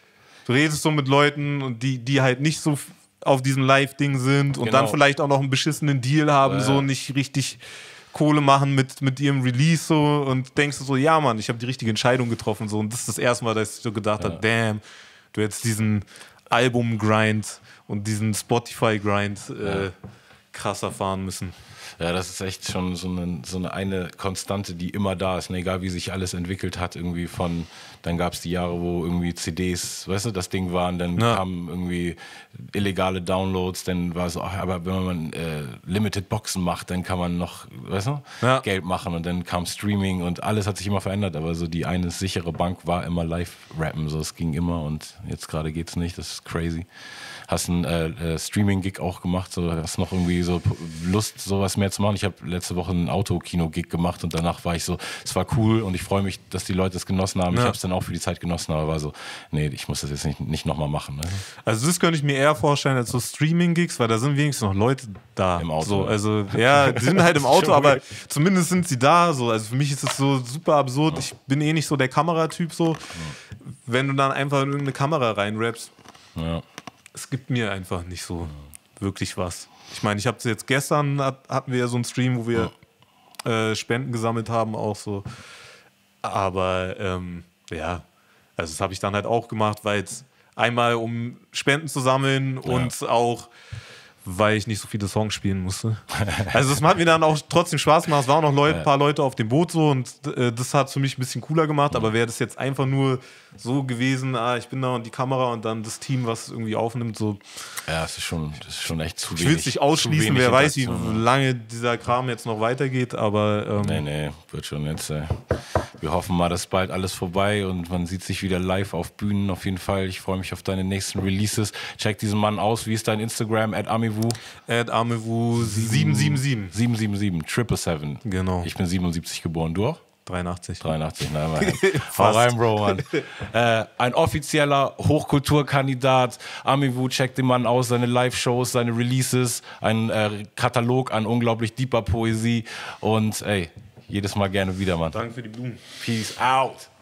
Du redest so mit Leuten, und die halt nicht so auf diesem Live-Ding sind und dann vielleicht auch noch einen beschissenen Deal haben, so nicht richtig Kohle machen mit ihrem Release so und denkst du so, ja Mann, ich habe die richtige Entscheidung getroffen so und das ist das erste Mal, dass ich so gedacht habe, damn, du hättest diesen Album-Grind und diesen Spotify-Grind krasser fahren müssen. Ja, das ist echt schon so eine Konstante, die immer da ist. Ne? Egal wie sich alles entwickelt hat, irgendwie dann gab es die Jahre, wo irgendwie CDs, weißt du, das Ding waren, dann kamen irgendwie illegale Downloads, dann war so, aber wenn man Limited Boxen macht, dann kann man noch, weißt du, Geld machen und dann kam Streaming und alles hat sich immer verändert, aber so die eine sichere Bank war immer Live-Rappen, so es ging immer und jetzt gerade geht's nicht, das ist crazy. Hast einen Streaming-Gig auch gemacht, so hast noch irgendwie so Lust, sowas mehr zu machen. Ich habe letzte Woche einen Autokino-Gig gemacht und danach war ich so, es war cool und ich freue mich, dass die Leute es genossen haben. Ich habe es dann auch für die Zeit genossen, aber war so, nee, ich muss das jetzt nicht nochmal machen. Ne? Also das könnte ich mir eher vorstellen als so Streaming-Gigs, weil da sind wenigstens noch Leute da. Im Auto. So, also ja, die sind halt im Auto, aber zumindest sind sie da. So. Also für mich ist es so super absurd. Ich bin eh nicht so der Kameratyp so. Wenn du dann einfach in irgendeine Kamera reinrappst, es gibt mir einfach nicht so wirklich was. Ich meine, ich habe jetzt gestern hatten wir ja so einen Stream, wo wir Spenden gesammelt haben, auch so. Aber also das habe ich dann halt auch gemacht, weil es einmal um Spenden zu sammeln und auch weil ich nicht so viele Songs spielen musste. Also das hat mir dann auch trotzdem Spaß gemacht. Es waren auch noch ein paar Leute auf dem Boot so und das hat es für mich ein bisschen cooler gemacht. Aber wäre das jetzt einfach nur so gewesen, ich bin da und die Kamera und dann das Team, was es irgendwie aufnimmt, so. Ja, das ist schon echt zu wenig. Ich will es nicht ausschließen, wer weiß, wie lange dieser Kram jetzt noch weitergeht, aber... Nee, wird schon jetzt... Wir hoffen mal, dass bald alles vorbei und man sieht sich wieder live auf Bühnen. Auf jeden Fall, ich freue mich auf deine nächsten Releases. Check diesen Mann aus. Wie ist dein Instagram? @Amewu? @Amewu777. 777, 777. Genau. Ich bin 77 geboren. Du auch? 83. 83, nein, Mann. Hau rein, Bro, Mann. Ein offizieller Hochkulturkandidat. Amewu, check den Mann aus, seine Live-Shows, seine Releases, ein Katalog an unglaublich deeper Poesie und ey, jedes Mal gerne wieder, Mann. Danke für die Blumen. Peace out.